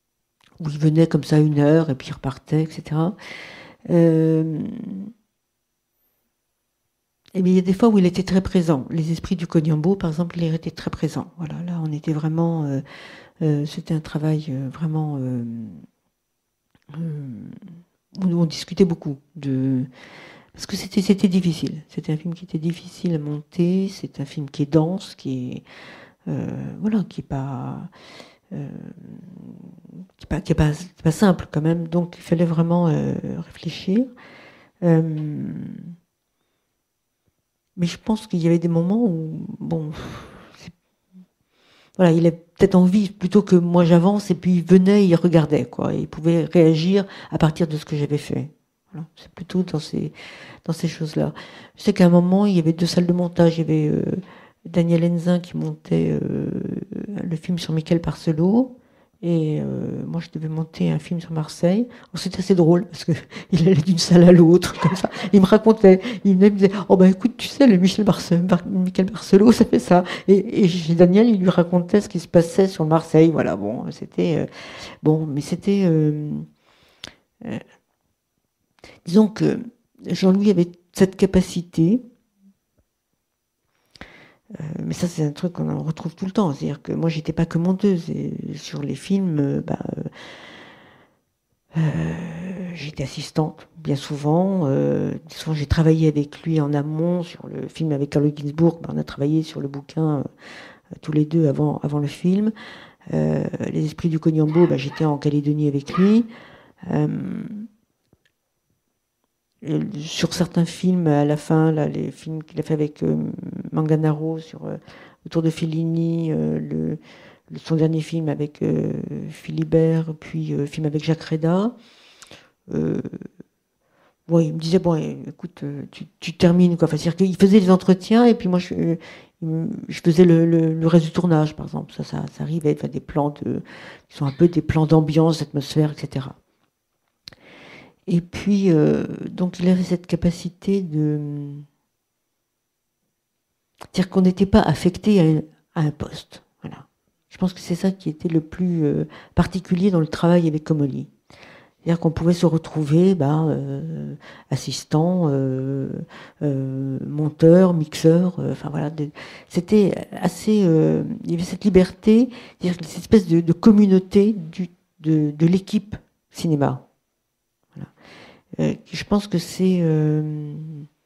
S4: où il venait comme ça une heure et puis il repartait, et cetera. Euh, Et bien, il y a des fois où il était très présent. Les esprits du Cognambo, par exemple, il était très présent. Voilà, là, on était vraiment... Euh, euh, c'était un travail euh, vraiment... Euh, euh, où on discutait beaucoup. De, parce que c'était, c'était difficile. C'était un film qui était difficile à monter. C'est un film qui est dense, qui est... Euh, voilà, qui est pas... Euh, qui est pas, qui est pas, qui est pas simple quand même. Donc, il fallait vraiment euh, réfléchir. Euh, Mais je pense qu'il y avait des moments où, bon, voilà, il a peut-être envie plutôt que moi j'avance et puis il venait, il regardait, quoi. Et il pouvait réagir à partir de ce que j'avais fait. Voilà, c'est plutôt dans ces, dans ces choses-là. Je sais qu'à un moment, il y avait deux salles de montage. Il y avait euh, Daniel Enzin qui montait euh, le film sur Michel Barcelot. Et euh, moi, je devais monter un film sur Marseille. C'était assez drôle parce que il allait d'une salle à l'autre comme ça. Il me racontait, il me disait, oh ben écoute, tu sais, le Michel Barcelot, Michel Barcelot, ça fait ça. Et, et chez Daniel, il lui racontait ce qui se passait sur Marseille. Voilà, bon, c'était euh, bon, mais c'était, euh, euh, disons que Jean-Louis avait cette capacité. Euh, mais ça, c'est un truc qu'on retrouve tout le temps. C'est-à-dire que moi, j'étais pas que monteuse. Et sur les films, euh, bah, euh, j'étais assistante, bien souvent. Euh, souvent, j'ai travaillé avec lui en amont sur le film avec Carlo Ginzburg. Bah, on a travaillé sur le bouquin euh, tous les deux avant, avant le film. Euh, Les Esprits du Cognambo, bah, j'étais en Calédonie avec lui. Euh, Sur certains films, à la fin, là, les films qu'il a fait avec euh, Manganaro, sur euh, le Tour de Fellini, euh, le, le, son dernier film avec euh, Philibert, puis euh, film avec Jacques Reda. Euh, bon, il me disait, bon, écoute, tu, tu termines, quoi. Enfin, c'est-à-dire qu'il faisait les entretiens, et puis moi, je, je faisais le, le, le reste du tournage, par exemple. Ça, ça, ça arrivait, enfin, des plans de, qui sont un peu des plans d'ambiance, d'atmosphère, et cetera. Et puis, euh, donc, il avait cette capacité de... C'est-à-dire qu'on n'était pas affecté à un, à un poste. Voilà. Je pense que c'est ça qui était le plus euh, particulier dans le travail avec Comolli. C'est-à-dire qu'on pouvait se retrouver bah, euh, assistant, euh, euh, monteur, mixeur, euh, enfin voilà. De, c'était assez... Euh, il y avait cette liberté, c'est-à-dire cette espèce de, de communauté du, de, de l'équipe cinéma. Voilà. Euh, je pense que c'est euh,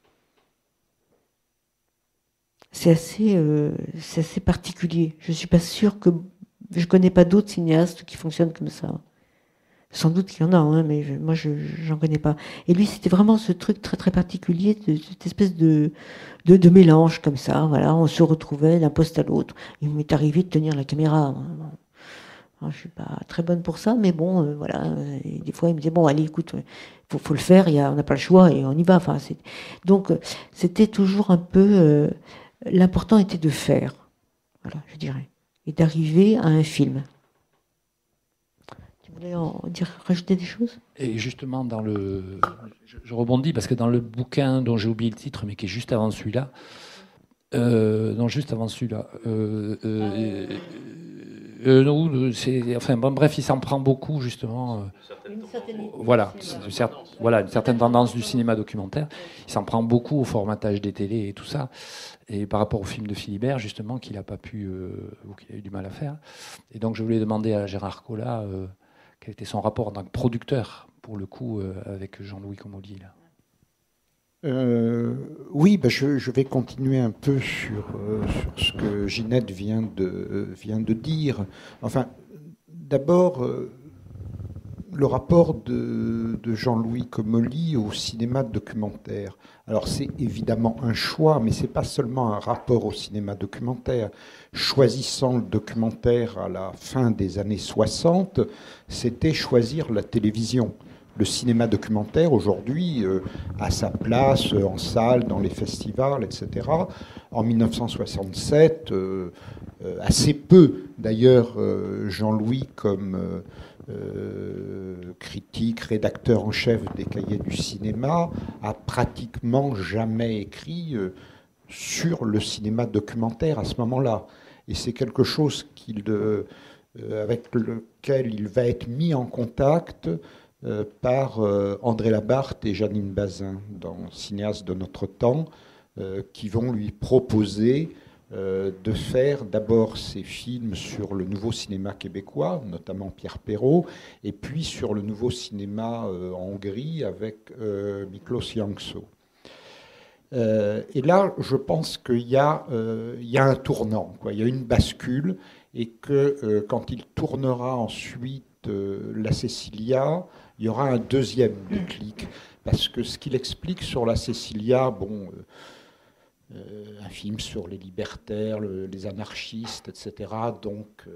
S4: c'est assez euh, c'est assez particulier. Je suis pas sûre que je connais pas d'autres cinéastes qui fonctionnent comme ça. Sans doute qu'il y en a, hein, mais je, moi je j'en connais pas. Et lui, c'était vraiment ce truc très très particulier, de, cette espèce de, de de mélange comme ça. Voilà, on se retrouvait d'un poste à l'autre. Il m'est arrivé de tenir la caméra. Alors, je suis pas très bonne pour ça, mais bon, euh, voilà. Et des fois, il me disait bon, allez, écoute, faut, faut le faire. Il y a, on n'a pas le choix et on y va. Enfin, c'est, donc, euh, c'était toujours un peu. Euh, l'important était de faire, voilà, je dirais, et d'arriver à un film. Tu voulais en dire, rajouter des choses ?
S3: Et justement, dans le, je, je rebondis parce que dans le bouquin dont j'ai oublié le titre, mais qui est juste avant celui-là, euh, non, juste avant celui-là. Euh, euh, euh, Euh, non, c'est, enfin, bon, bref, il s'en prend beaucoup, justement. Euh, une certaine, voilà, une cer- voilà, une certaine tendance du cinéma documentaire. Il s'en prend beaucoup au formatage des télés et tout ça. Et par rapport au film de Philibert, justement, qu'il n'a pas pu, euh, ou qu'il a eu du mal à faire. Et donc, je voulais demander à Gérard Collat euh, quel était son rapport en tant que producteur, pour le coup, euh, avec Jean-Louis Comolli, là.
S5: Euh, oui, ben je, je vais continuer un peu sur, euh, sur ce que Ginette vient de, euh, vient de dire. Enfin, d'abord, euh, le rapport de, de Jean-Louis Comolli au cinéma documentaire. Alors, c'est évidemment un choix, mais ce n'est pas seulement un rapport au cinéma documentaire. Choisissant le documentaire à la fin des années soixante, c'était choisir la télévision. Le cinéma documentaire, aujourd'hui, euh, a sa place euh, en salle, dans les festivals, et cetera. En mille neuf cent soixante-sept, euh, euh, assez peu, d'ailleurs, euh, Jean-Louis, comme euh, euh, critique, rédacteur en chef des Cahiers du cinéma, a pratiquement jamais écrit euh, sur le cinéma documentaire à ce moment-là. Et c'est quelque chose qu'il, euh, avec lequel il va être mis en contact Euh, par euh, André Labarthe et Jeannine Bazin, dans Cinéastes de notre temps, euh, qui vont lui proposer euh, de faire d'abord ses films sur le nouveau cinéma québécois, notamment Pierre Perrault, et puis sur le nouveau cinéma euh, en Hongrie avec euh, Miklos Jáncso. Euh, et là, je pense qu'il y a, euh, il y a un tournant, quoi. Il y a une bascule, et que euh, quand il tournera ensuite euh, La Cécilia, il y aura un deuxième déclic, parce que ce qu'il explique sur La Cécilia, bon, euh, euh, un film sur les libertaires, le, les anarchistes, et cetera, donc euh,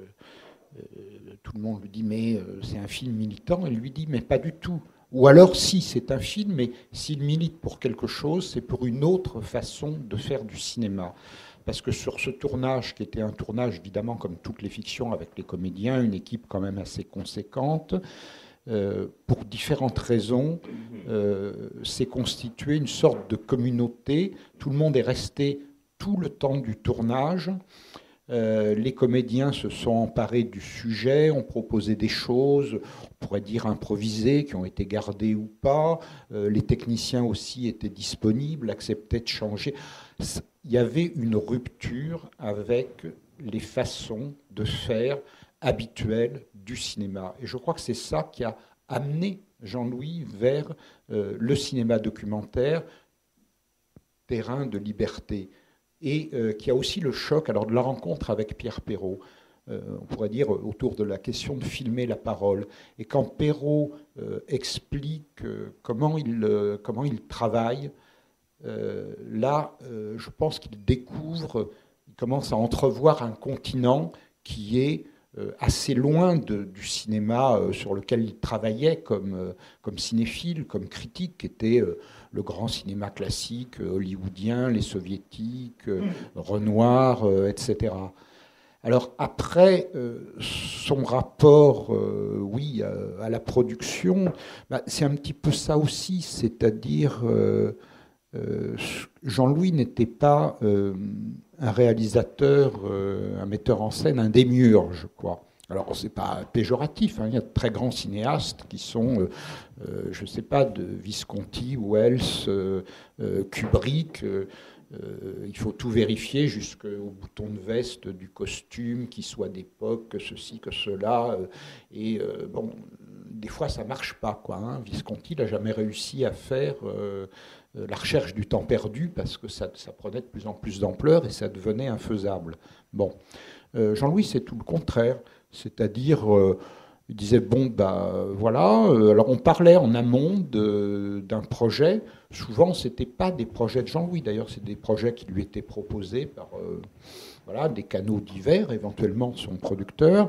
S5: euh, tout le monde lui dit, mais euh, c'est un film militant, et lui dit, mais pas du tout. Ou alors, si, c'est un film, mais s'il milite pour quelque chose, c'est pour une autre façon de faire du cinéma. Parce que sur ce tournage, qui était un tournage, évidemment, comme toutes les fictions, avec les comédiens, une équipe quand même assez conséquente, euh, pour différentes raisons, euh, s'est constituée une sorte de communauté. Tout le monde est resté tout le temps du tournage. Euh, les comédiens se sont emparés du sujet, ont proposé des choses, on pourrait dire improvisées, qui ont été gardées ou pas. Euh, les techniciens aussi étaient disponibles, acceptaient de changer. Il y avait une rupture avec les façons de faire habituelles du cinéma. Et je crois que c'est ça qui a amené Jean-Louis vers euh, le cinéma documentaire, terrain de liberté. Et euh, qui a aussi le choc alors, de la rencontre avec Pierre Perrault, euh, on pourrait dire autour de la question de filmer la parole. Et quand Perrault euh, explique euh, comment, il, euh, comment il travaille, euh, là, euh, je pense qu'il découvre, il commence à entrevoir un continent qui est euh, assez loin de, du cinéma euh, sur lequel il travaillait comme, euh, comme cinéphile, comme critique, qui était... Euh, le grand cinéma classique hollywoodien, les soviétiques, euh, Renoir, euh, et cetera. Alors après, euh, son rapport, euh, oui, à, à la production, bah, c'est un petit peu ça aussi, c'est-à-dire euh, euh, Jean-Louis n'était pas euh, un réalisateur, euh, un metteur en scène, un démiurge, quoi. Alors, ce n'est pas péjoratif, hein. Il y a de très grands cinéastes qui sont, euh, euh, je ne sais pas, de Visconti, Wells, euh, euh, Kubrick. Euh, euh, il faut tout vérifier jusqu'au bouton de veste du costume, qui soit d'époque, que ceci, que cela. Euh, et euh, bon, des fois, ça ne marche pas, quoi, hein. Visconti n'a jamais réussi à faire euh, la recherche du temps perdu parce que ça, ça prenait de plus en plus d'ampleur et ça devenait infaisable. Bon, euh, Jean-Louis, c'est tout le contraire. C'est-à-dire, euh, il disait, bon, bah voilà, euh, alors on parlait en amont de, d'un projet. Souvent, ce n'était pas des projets de Jean-Louis, d'ailleurs, c'est des projets qui lui étaient proposés par euh, voilà, des canaux divers, éventuellement son producteur.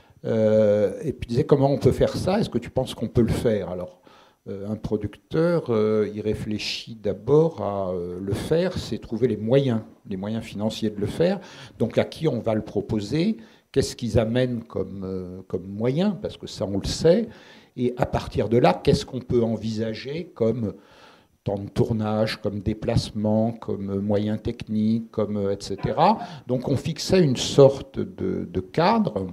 S5: Euh, et puis il disait, comment on peut faire ça? Est-ce que tu penses qu'on peut le faire? Alors, euh, un producteur, euh, il réfléchit d'abord à euh, le faire, c'est trouver les moyens, les moyens financiers de le faire. Donc, à qui on va le proposer? Qu'est-ce qu'ils amènent comme, euh, comme moyen, parce que ça on le sait, et à partir de là, qu'est-ce qu'on peut envisager comme temps de tournage, comme déplacement, comme moyens techniques, comme, euh, et cetera. Donc on fixait une sorte de, de cadre,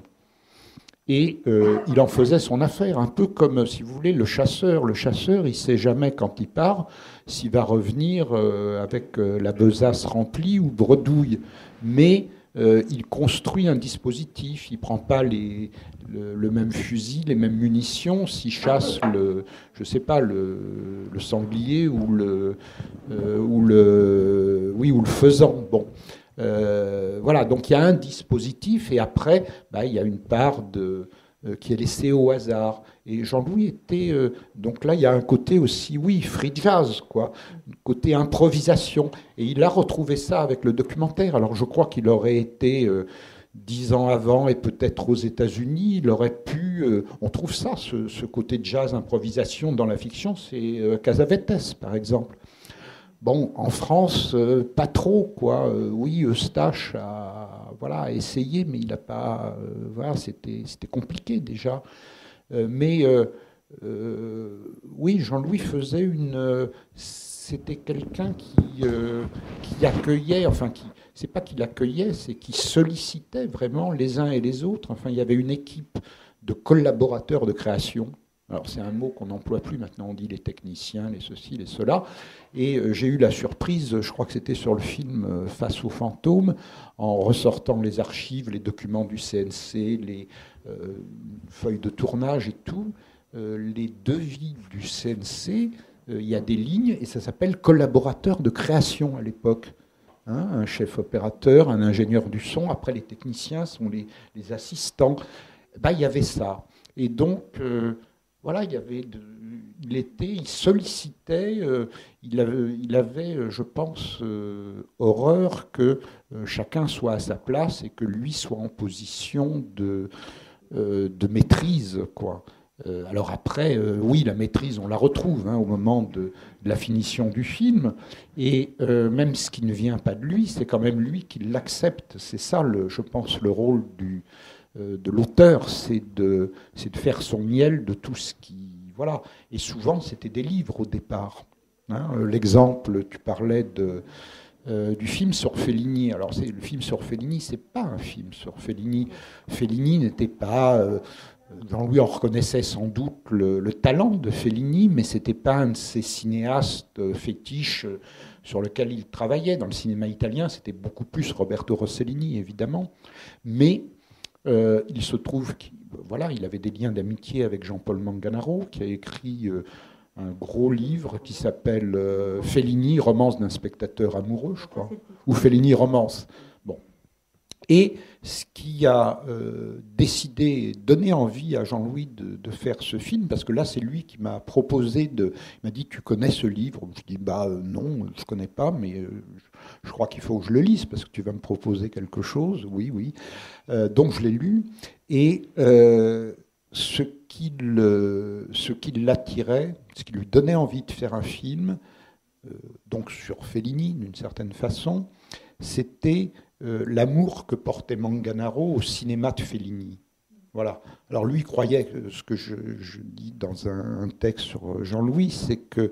S5: et euh, il en faisait son affaire, un peu comme, si vous voulez, le chasseur. Le chasseur, il ne sait jamais quand il part s'il va revenir euh, avec euh, la besace remplie ou bredouille, mais... Euh, il construit un dispositif, il ne prend pas les, le, le même fusil, les mêmes munitions, s'il chasse le, je sais pas, le, le sanglier ou le, euh, ou le, oui, ou le faisan. Bon, euh, voilà. Donc il y a un dispositif et après, bah, il y a une part de euh, qui est laissée au hasard. Et Jean-Louis était euh, donc là, il y a un côté aussi, oui, free jazz, quoi, un côté improvisation. Et il a retrouvé ça avec le documentaire. Alors je crois qu'il aurait été euh, dix ans avant et peut-être aux États-Unis, il aurait pu. Euh, on trouve ça, ce, ce côté jazz, improvisation dans la fiction, c'est euh, Cassavetes, par exemple. Bon, en France, euh, pas trop, quoi. Euh, oui, Eustache a, voilà, a essayé, mais il n'a pas. Euh, voilà, c'était, c'était compliqué déjà. Euh, mais euh, euh, oui, Jean-Louis faisait une. Euh, c'était quelqu'un qui, euh, qui accueillait, enfin, qui, c'est pas qu'il accueillait, c'est qu'il sollicitait vraiment les uns et les autres. Enfin, il y avait une équipe de collaborateurs de création Alors c'est un mot qu'on n'emploie plus maintenant, on dit les techniciens, les ceci, les cela. Et euh, j'ai eu la surprise, je crois que c'était sur le film euh, Face aux fantômes, en ressortant les archives, les documents du C N C, les euh, feuilles de tournage et tout, euh, les devis du C N C, euh, il y a des lignes et ça s'appelle collaborateur de création à l'époque. Hein, un chef opérateur, un ingénieur du son, après les techniciens sont les, les assistants. Ben, il y avait ça. Et donc... Euh, Voilà, il y avait de, il était, il sollicitait, euh, il, avait, il avait, je pense, euh, horreur que euh, chacun soit à sa place et que lui soit en position de, euh, de maîtrise, quoi. Euh, alors après, euh, oui, la maîtrise, on la retrouve hein, au moment de, de la finition du film, et euh, même ce qui ne vient pas de lui, c'est quand même lui qui l'accepte. C'est ça, le, je pense, le rôle du de l'auteur, c'est de, c'est de faire son miel de tout ce qui... Voilà. Et souvent, c'était des livres au départ. Hein. L'exemple, tu parlais de, euh, du film sur Fellini. Alors, c'est, le film sur Fellini, c'est pas un film sur Fellini. Fellini n'était pas... Euh, dans lui, on reconnaissait sans doute le, le talent de Fellini, mais c'était pas un de ces cinéastes fétiches sur lequel il travaillait. Dans le cinéma italien, c'était beaucoup plus Roberto Rossellini, évidemment. Mais... Euh, il se trouve qu'il voilà, il avait des liens d'amitié avec Jean-Paul Manganaro, qui a écrit euh, un gros livre qui s'appelle euh, Fellini, romance d'un spectateur amoureux, je crois, ou Fellini, romance. Bon. Et ce qui a euh, décidé, donné envie à Jean-Louis de, de faire ce film, parce que là, c'est lui qui m'a proposé de... Il m'a dit, tu connais ce livre? Je dis, bah euh, non, je ne connais pas, mais euh, je crois qu'il faut que je le lise, parce que tu vas me proposer quelque chose. Oui, oui. Euh, donc, je l'ai lu. Et euh, ce qui, le, ce qui l'attirait, ce qui lui donnait envie de faire un film, euh, donc sur Fellini, d'une certaine façon, c'était... Euh, l'amour que portait Manganaro au cinéma de Fellini. Voilà. Alors lui croyait, ce que je, je dis dans un, un texte sur Jean-Louis, c'est que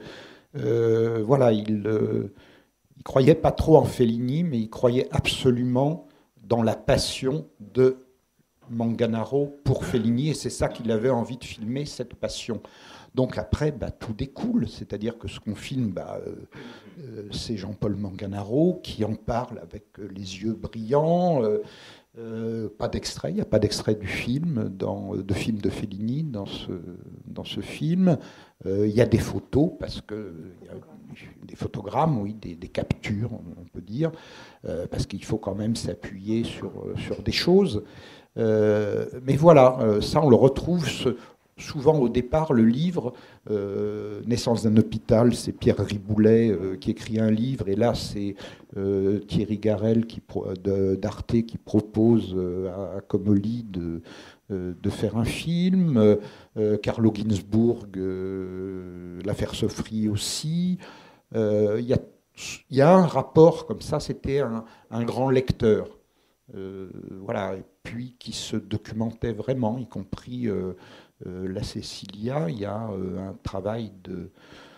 S5: euh, voilà, il, euh, il croyait pas trop en Fellini, mais il croyait absolument dans la passion de Manganaro pour Fellini, et c'est ça qu'il avait envie de filmer, cette passion. Donc après, bah, tout découle, c'est-à-dire que ce qu'on filme, bah, euh, euh, c'est Jean-Paul Manganaro qui en parle avec euh, les yeux brillants. Euh, euh, pas d'extrait, il n'y a pas d'extrait du film, dans, de film de Fellini dans ce, dans ce film. Euh, il y a des photos, parce que il y a des photogrammes, oui, des, des captures, on peut dire, euh, parce qu'il faut quand même s'appuyer sur, sur des choses. Euh, mais voilà, euh, ça on le retrouve... Ce, Souvent, au départ, le livre, euh, Naissance d'un hôpital, c'est Pierre Riboulet euh, qui écrit un livre, et là, c'est euh, Thierry Garel qui pro, de, d'Arte qui propose euh, à, à Comolli de, euh, de faire un film, euh, Carlo Ginzburg, euh, l'affaire Sofri aussi. Il euh, y, y a un rapport comme ça, c'était un, un grand lecteur. Euh, voilà, et puis qui se documentait vraiment, y compris... Euh, Euh, la Cecilia, il y a euh, un travail de,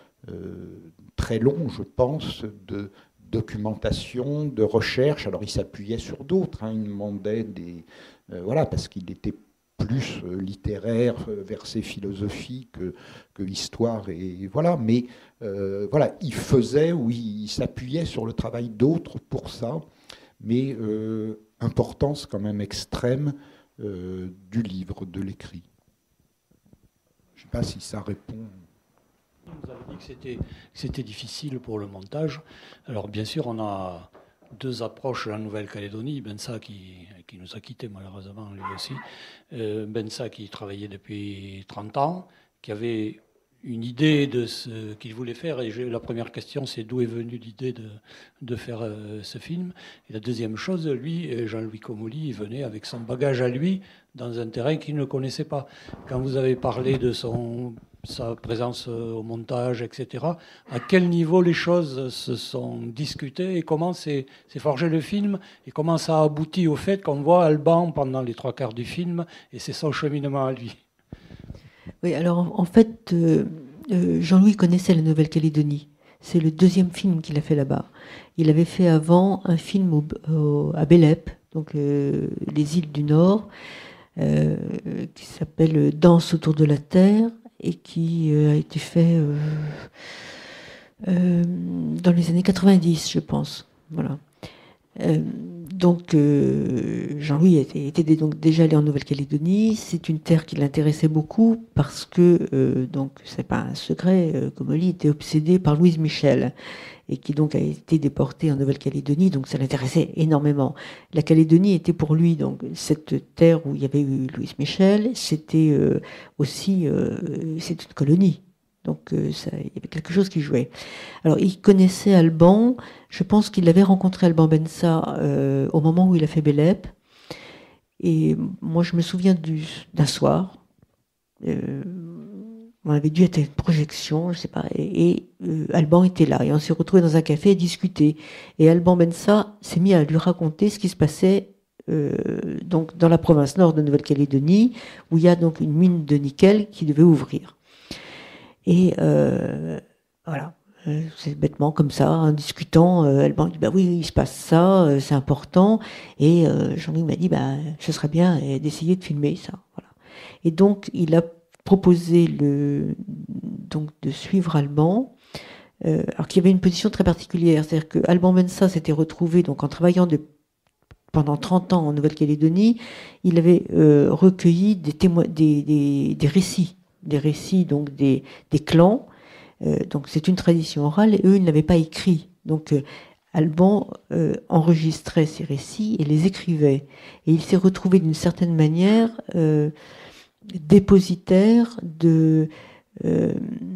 S5: euh, très long, je pense, de documentation, de recherche. Alors il s'appuyait sur d'autres, hein, il demandait des... Euh, voilà, parce qu'il était plus euh, littéraire, euh, versé philosophie que, que histoire, et voilà. Mais euh, voilà, il faisait, ou il, il s'appuyait sur le travail d'autres pour ça, mais euh, importance quand même extrême euh, du livre, de l'écrit. Je ne sais pas si ça répond.
S6: Vous avez dit que c'était, que c'était difficile pour le montage. Alors bien sûr, on a deux approches de la Nouvelle-Calédonie. Bensa qui, qui nous a quittés malheureusement, lui aussi. Euh, Bensa qui travaillait depuis trente ans, qui avait une idée de ce qu'il voulait faire. Et la première question, c'est d'où est venue l'idée de, de faire euh, ce film. Et la deuxième chose, lui, Jean-Louis Comolli, il venait avec son bagage à lui dans un terrain qu'il ne connaissait pas. Quand vous avez parlé de son, sa présence au montage, et cetera, à quel niveau les choses se sont discutées et comment s'est, s'est forgé le film et comment ça a abouti au fait qu'on voit Alban pendant les trois quarts du film et c'est son cheminement à lui.
S4: Oui, alors en, en fait, euh, euh, Jean-Louis connaissait la Nouvelle-Calédonie. C'est le deuxième film qu'il a fait là-bas. Il avait fait avant un film au, au, à Bélep, donc euh, les îles du Nord, euh, qui s'appelle Danse autour de la Terre. et qui euh, a été fait euh, euh, dans les années quatre-vingt-dix, je pense. Voilà. Euh, donc euh, Jean-Louis était, était donc déjà allé en Nouvelle-Calédonie. C'est une terre qui l'intéressait beaucoup parce que, euh, donc c'est pas un secret, euh, Comolli était obsédé par Louise Michel et qui donc a été déporté en Nouvelle-Calédonie, donc ça l'intéressait énormément. La Calédonie était pour lui donc cette terre où il y avait eu Louise Michel, c'était euh, aussi euh, c'est une colonie. Donc euh, ça, il y avait quelque chose qui jouait. Alors il connaissait Alban, je pense qu'il avait rencontré Alban Bensa euh, au moment où il a fait Bélep. Et moi je me souviens du, d'un soir, euh, on avait dû être à une projection, je sais pas, et, et euh, Alban était là. Et on s'est retrouvés dans un café à discuter. Et Alban Bensa s'est mis à lui raconter ce qui se passait euh, donc dans la province nord de Nouvelle-Calédonie, où il y a donc une mine de nickel qui devait ouvrir. Et euh, voilà, euh, c'est bêtement comme ça, en discutant, euh, Alban dit bah oui, il se passe ça, euh, c'est important. Et euh, Jean-Louis m'a dit bah ce serait bien d'essayer de filmer ça. Voilà. Et donc il a proposé le donc de suivre Alban, euh, alors qu'il y avait une position très particulière, c'est-à-dire que Alban Bensa s'était retrouvé donc en travaillant de, pendant trente ans en Nouvelle-Calédonie, il avait euh, recueilli des témoins, des, des, des récits. des récits donc des, des clans, euh, donc c'est une tradition orale, et eux ils n'avaient pas écrit. Donc euh, Alban euh, enregistrait ces récits et les écrivait. Et il s'est retrouvé d'une certaine manière euh, dépositaire de, euh,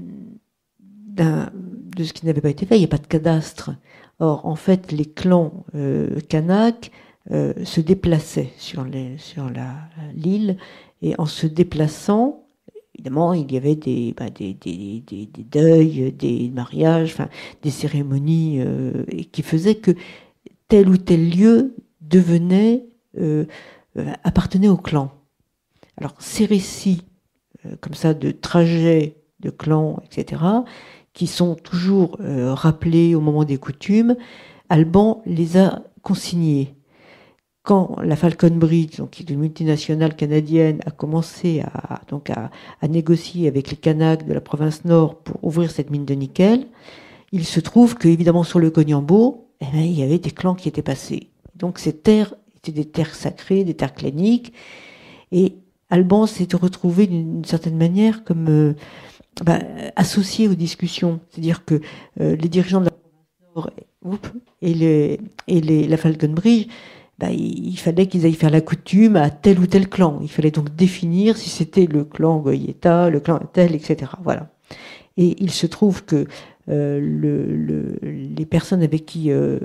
S4: d'un, de ce qui n'avait pas été fait. Il n'y a pas de cadastre. Or, en fait, les clans euh, Kanak euh, se déplaçaient sur, les, sur la, l'île, et en se déplaçant, évidemment, il y avait des, bah, des, des, des, des deuils, des mariages, enfin, des cérémonies euh, qui faisaient que tel ou tel lieu devenait, euh, euh, appartenait au clan. Alors, ces récits, euh, comme ça, de trajets de clans, et cetera, qui sont toujours euh, rappelés au moment des coutumes, Alban les a consignés. Quand la Falcon Bridge, donc qui est une multinationale canadienne, a commencé à, donc à, à négocier avec les Kanaks de la province nord pour ouvrir cette mine de nickel, il se trouve que, évidemment, sur le Cognambo, eh bien, il y avait des clans qui étaient passés. Donc ces terres étaient des terres sacrées, des terres claniques, et Alban s'est retrouvé d'une certaine manière comme euh, bah, associé aux discussions. C'est-à-dire que euh, les dirigeants de la province nord oups, et, les, et les, la Falcon Bridge, bah, il fallait qu'ils aillent faire la coutume à tel ou tel clan. Il fallait donc définir si c'était le clan Goyeta, le clan tel, et cetera. Voilà. Et il se trouve que euh, le, le, les personnes avec qui euh,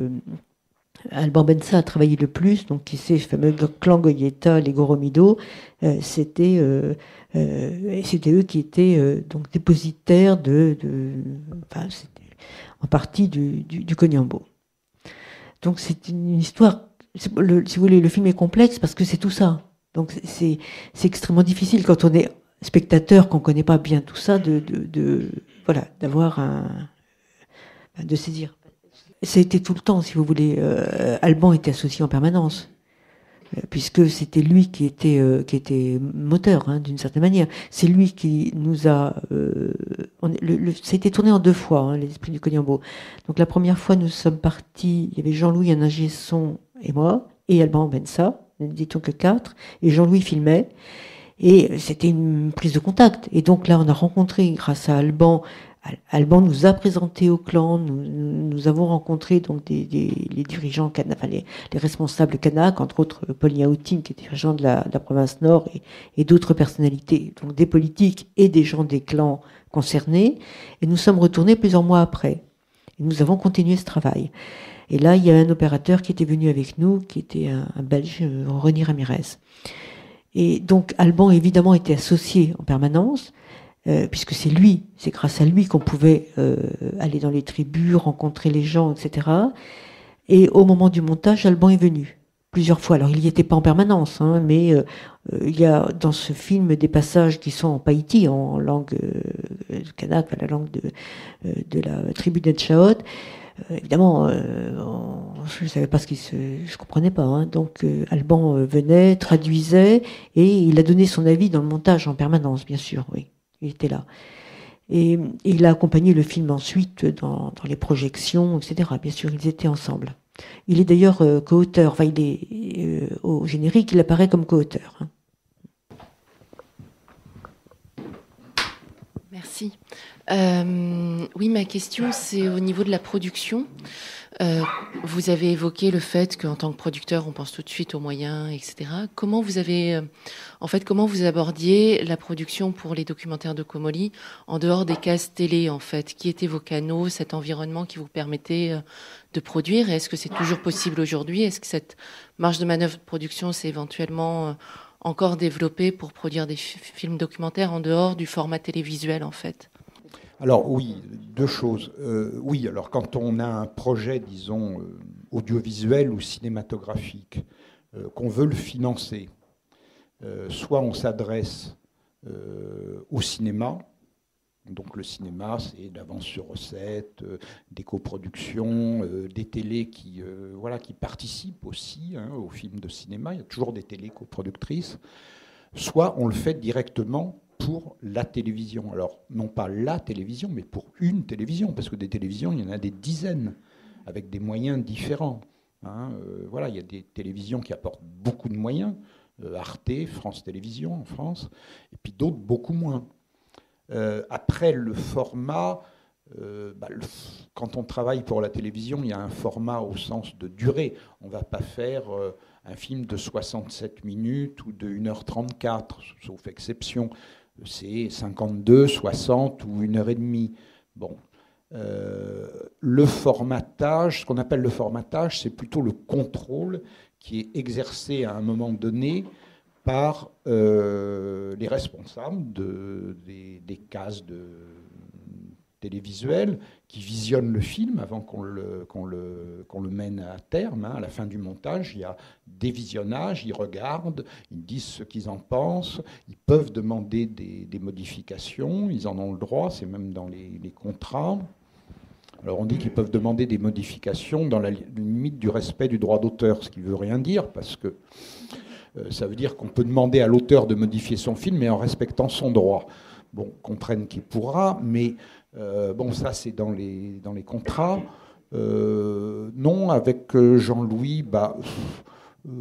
S4: Alban Bensa a travaillé le plus, donc qui c'est le fameux clan Goyeta, les Goromido, euh, c'était, euh, euh, c'était eux qui étaient euh, donc dépositaires de, de enfin, c'était en partie du, du, du Cognambo. Donc c'est une histoire. Le, si vous voulez, le film est complexe parce que c'est tout ça. Donc c'est, c'est extrêmement difficile quand on est spectateur, qu'on ne connaît pas bien tout ça, de, de, de voilà, d'avoir un, de saisir. Ça a été tout le temps, si vous voulez. Euh, Alban était associé en permanence, euh, puisque c'était lui qui était, euh, qui était moteur, hein, d'une certaine manière. C'est lui qui nous a... Euh, on, le, le, ça a été tourné en deux fois, hein, Les Esprits du Cognambo. Donc la première fois, nous sommes partis, il y avait Jean-Louis, un ingé son, et moi, et Alban Bensa, nous n'étions que quatre, et Jean-Louis filmait. Et c'était une prise de contact. Et donc là, on a rencontré, grâce à Alban, Alban nous a présenté au clan, nous, nous avons rencontré donc des, des, les dirigeants, enfin les, les responsables Kanak, entre autres Paul Yaoutin, qui est dirigeant de la, de la province nord, et, et d'autres personnalités, donc des politiques et des gens des clans concernés. Et nous sommes retournés plusieurs mois après. Et nous avons continué ce travail. Et là, il y a un opérateur qui était venu avec nous, qui était un, un Belge, René Ramirez. Et donc Alban, évidemment, était associé en permanence, euh, puisque c'est lui, c'est grâce à lui qu'on pouvait euh, aller dans les tribus, rencontrer les gens, et cetera. Et au moment du montage, Alban est venu plusieurs fois. Alors il n'y était pas en permanence, hein, mais euh, il y a dans ce film des passages qui sont en Païti, en langue euh, kanak, la langue de, euh, de la tribu d'Etchaot. Euh, évidemment, euh, on, je ne savais pas ce qu'il se... Je ne comprenais pas. Hein. Donc, euh, Alban euh, venait, traduisait, et il a donné son avis dans le montage en permanence, bien sûr, oui. Il était là. Et, et il a accompagné le film ensuite dans, dans les projections, et cetera. Bien sûr, ils étaient ensemble. Il est d'ailleurs euh, co-auteur. Enfin, il est euh, au générique, il apparaît comme co-auteur. Hein.
S7: Merci. Euh, oui, ma question, c'est au niveau de la production. Euh, vous avez évoqué le fait qu'en tant que producteur, on pense tout de suite aux moyens, et cetera. Comment vous avez, euh, en fait, comment vous abordiez la production pour les documentaires de Comolli en dehors des cases télé, en fait? Qui étaient vos canaux, cet environnement qui vous permettait euh, de produire? Et est-ce que c'est toujours possible aujourd'hui? Est-ce que cette marge de manœuvre de production s'est éventuellement euh, encore développée pour produire des f- films documentaires en dehors du format télévisuel, en fait?
S5: Alors oui, deux choses. Euh, oui, alors quand on a un projet, disons, euh, audiovisuel ou cinématographique, euh, qu'on veut le financer, euh, soit on s'adresse euh, au cinéma, donc le cinéma c'est d'avance sur recette, euh, des coproductions, euh, des télés qui, euh, voilà, qui participent aussi hein, aux films de cinéma, il y a toujours des télés coproductrices, soit on le fait directement pour la télévision. Alors, non pas la télévision, mais pour une télévision, parce que des télévisions, il y en a des dizaines, avec des moyens différents. Hein. Euh, voilà, il y a des télévisions qui apportent beaucoup de moyens, euh, Arte, France Télévisions en France, et puis d'autres beaucoup moins. Euh, après, le format, euh, bah, le, quand on travaille pour la télévision, il y a un format au sens de durée. On ne va pas faire euh, un film de soixante-sept minutes ou de une heure trente-quatre, sauf exception. C'est cinquante-deux, soixante ou une heure et demie. Bon, euh, le formatage, ce qu'on appelle le formatage, c'est plutôt le contrôle qui est exercé à un moment donné par euh, les responsables de, des, des cases de télévisuelles qui visionnent le film avant qu'on le, qu'on le, qu'on le mène à terme. Hein. À la fin du montage, il y a des visionnages, ils regardent, ils disent ce qu'ils en pensent, ils peuvent demander des, des modifications, ils en ont le droit, c'est même dans les, les contrats. Alors on dit qu'ils peuvent demander des modifications dans la limite du respect du droit d'auteur, ce qui ne veut rien dire, parce que euh, ça veut dire qu'on peut demander à l'auteur de modifier son film, mais en respectant son droit. Bon, comprenne qui pourra, mais euh, bon, ça c'est dans les, dans les contrats. Euh, non, avec Jean-Louis, bah, euh,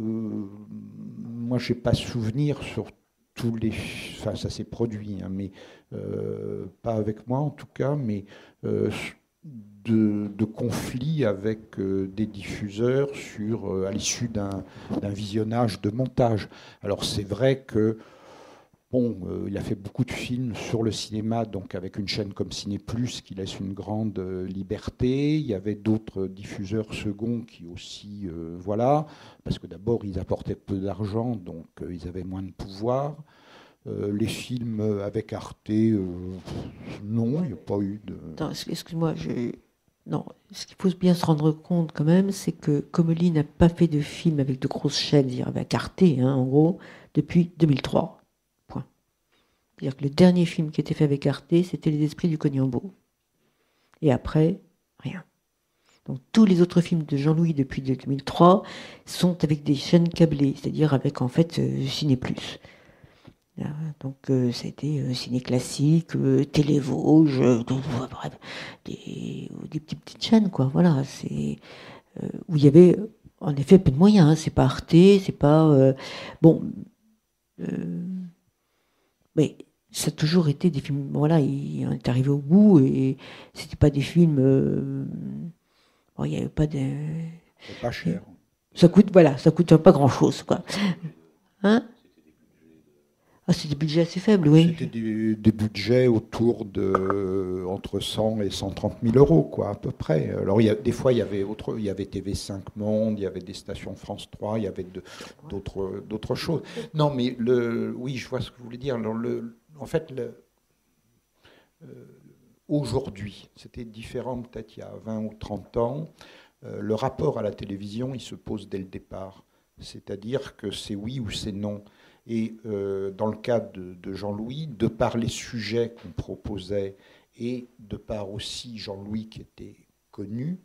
S5: moi j'ai pas souvenir sur tous les... Enfin, ça s'est produit, hein, mais euh, pas avec moi en tout cas, mais euh, de, de conflits avec euh, des diffuseurs sur, euh, à l'issue d'un, d'un visionnage de montage. Alors c'est vrai que bon, euh, il a fait beaucoup de films sur le cinéma, donc avec une chaîne comme Ciné Plus qui laisse une grande euh, liberté. Il y avait d'autres diffuseurs seconds qui aussi, euh, voilà, parce que d'abord ils apportaient peu d'argent, donc euh, ils avaient moins de pouvoir. Euh, les films avec Arte, euh, non, il n'y a pas eu de...
S4: Attends, excuse-moi, je... non, ce qu'il faut bien se rendre compte quand même, c'est que Comolli n'a pas fait de film avec de grosses chaînes, c'est-à-dire avec Arte, hein, en gros, depuis deux mille trois. Point. C'est-à-dire que le dernier film qui était fait avec Arte, c'était Les Esprits du Cognambo. Et après, rien. Donc tous les autres films de Jean-Louis depuis deux mille trois sont avec des chaînes câblées, c'est-à-dire avec en fait euh, Ciné Plus. Donc euh, ça a été euh, ciné classique, euh, Télé Vosges, euh, bref, des, des petites, petites chaînes, quoi. Voilà, c'est euh, où il y avait en effet peu de moyens. Hein. C'est pas Arte, c'est pas euh, bon, euh, mais ça a toujours été des films. Voilà, il, on est arrivé au bout et c'était pas des films. Euh, bon, il y avait pas de.
S5: C'est pas cher.
S4: Ça coûte, voilà, ça coûte pas grand chose, quoi. Hein? Ah, c'est des budgets assez faibles, oui.
S5: C'était des, des budgets autour de entre cent et cent trente mille euros, quoi, à peu près. Alors, il y a, des fois, il y avait autre, il y avait T V cinq Monde, il y avait des stations France trois, il y avait de, d'autres, d'autres choses. Non, mais le, oui, je vois ce que vous voulez dire. Alors, le, en fait, le, euh, aujourd'hui, c'était différent peut-être il y a vingt ou trente ans. Euh, le rapport à la télévision, il se pose dès le départ. C'est-à-dire que c'est oui ou c'est non. Et euh, dans le cas de, de Jean-Louis, de par les sujets qu'on proposait et de par aussi Jean-Louis qui était connu,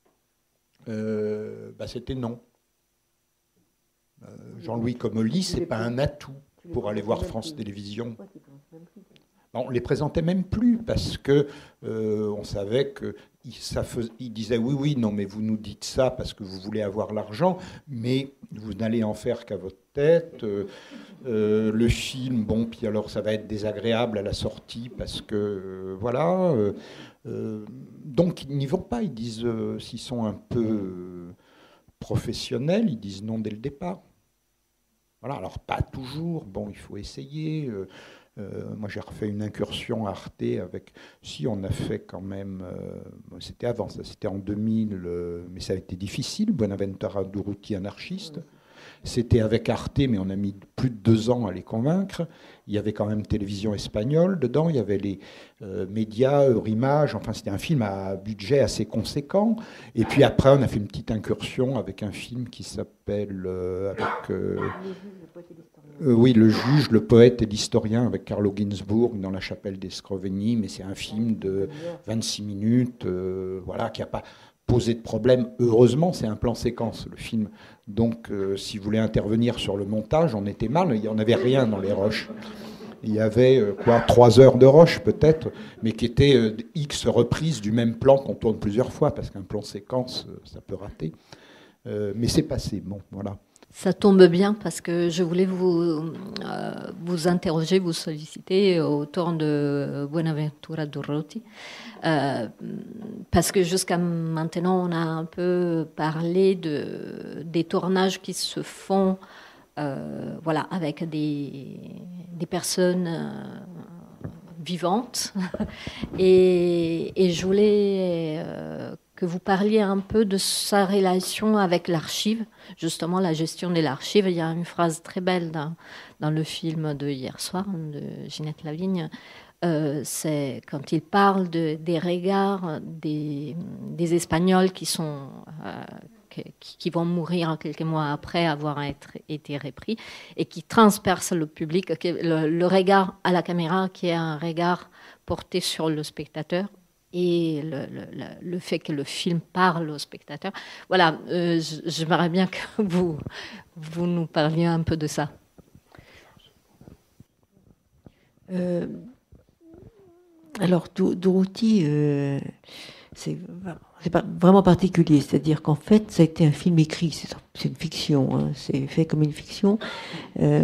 S5: euh, bah c'était non. Euh, Jean-Louis Comolli, c'est pas un atout pour aller voir France Télévisions. On ne les présentait même plus parce que euh, on savait que ça fais, il disait oui, oui, non, mais vous nous dites ça parce que vous voulez avoir l'argent, mais vous n'allez en faire qu'à votre tête. Euh, euh, le film, bon, puis alors ça va être désagréable à la sortie parce que euh, voilà. Euh, euh, donc ils n'y vont pas. Ils disent euh, s'ils sont un peu euh, professionnels, ils disent non dès le départ. Voilà. Alors pas toujours. Bon, il faut essayer. Euh, Euh, moi, j'ai refait une incursion à Arte avec... Si, on a fait quand même... Euh, c'était avant, ça, c'était en deux mille, euh, mais ça a été difficile, Buenaventura Durruti, anarchiste. C'était avec Arte, mais on a mis plus de deux ans à les convaincre. Il y avait quand même télévision espagnole dedans, il y avait les euh, médias, Eurimage, enfin c'était un film à budget assez conséquent. Et puis après, on a fait une petite incursion avec un film qui s'appelle... Euh, avec... Euh, Euh, oui, Le juge, le poète et l'historien avec Carlo Ginzburg dans la chapelle des Scrovegni, mais c'est un film de vingt-six minutes, euh, voilà, qui n'a pas posé de problème. Heureusement, c'est un plan séquence, le film. Donc, euh, si vous voulez intervenir sur le montage, on était mal, il n'y en avait rien dans les roches. Il y avait, euh, quoi, trois heures de roche peut-être, mais qui étaient euh, X reprises du même plan qu'on tourne plusieurs fois, parce qu'un plan séquence, euh, ça peut rater. Euh, mais c'est passé, bon, voilà.
S8: Ça tombe bien parce que je voulais vous, euh, vous interroger, vous solliciter autour de Buenaventura Durruti. Euh, parce que jusqu'à maintenant, on a un peu parlé de, des tournages qui se font euh, voilà, avec des, des personnes euh, vivantes. et, et je voulais... Euh, que vous parliez un peu de sa relation avec l'archive, justement la gestion de l'archive. Il y a une phrase très belle dans, dans le film de hier soir de Ginette Lavigne. Euh, c'est quand il parle de, des regards des, des Espagnols qui, sont, euh, qui, qui vont mourir quelques mois après avoir être, été repris et qui transpercent le public, le, le regard à la caméra qui est un regard porté sur le spectateur. Et le, le, le fait que le film parle au spectateur. Voilà, euh, j'aimerais bien que vous, vous nous parliez un peu de ça.
S4: Euh, alors, Durruti, euh, c'est, c'est pas vraiment particulier. C'est-à-dire qu'en fait, ça a été un film écrit. C'est, c'est une fiction. Hein, c'est fait comme une fiction. Euh,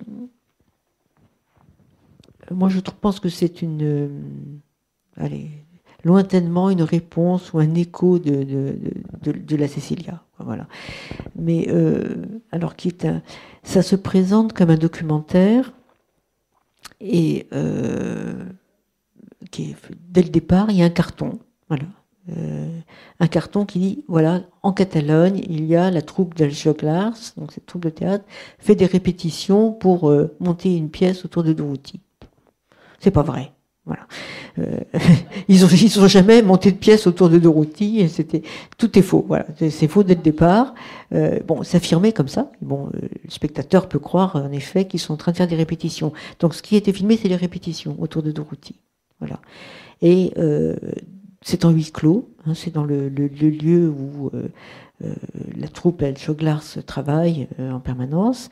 S4: moi, je pense que c'est une... Euh, allez... lointainement une réponse ou un écho de, de, de, de la Cecilia. Voilà. Mais euh, alors, qui est un, ça se présente comme un documentaire et euh, qui est, dès le départ, il y a un carton. Voilà. Euh, un carton qui dit, voilà, en Catalogne, il y a la troupe d'El Joglars, donc cette troupe de théâtre, fait des répétitions pour euh, monter une pièce autour de Durruti. C'est pas vrai. Voilà. Euh, ils ont ils ont jamais monté de pièce autour de Durruti et c'était tout est faux. Voilà, c'est, c'est faux dès le départ. Euh, bon, s'affirmer comme ça. Bon, euh, le spectateur peut croire en effet qu'ils sont en train de faire des répétitions. Donc, ce qui a été filmé, c'est les répétitions autour de Durruti. Voilà. Et euh, c'est en huis clos. Hein, c'est dans le, le, le lieu où euh, euh, la troupe El Joglars travaille euh, en permanence.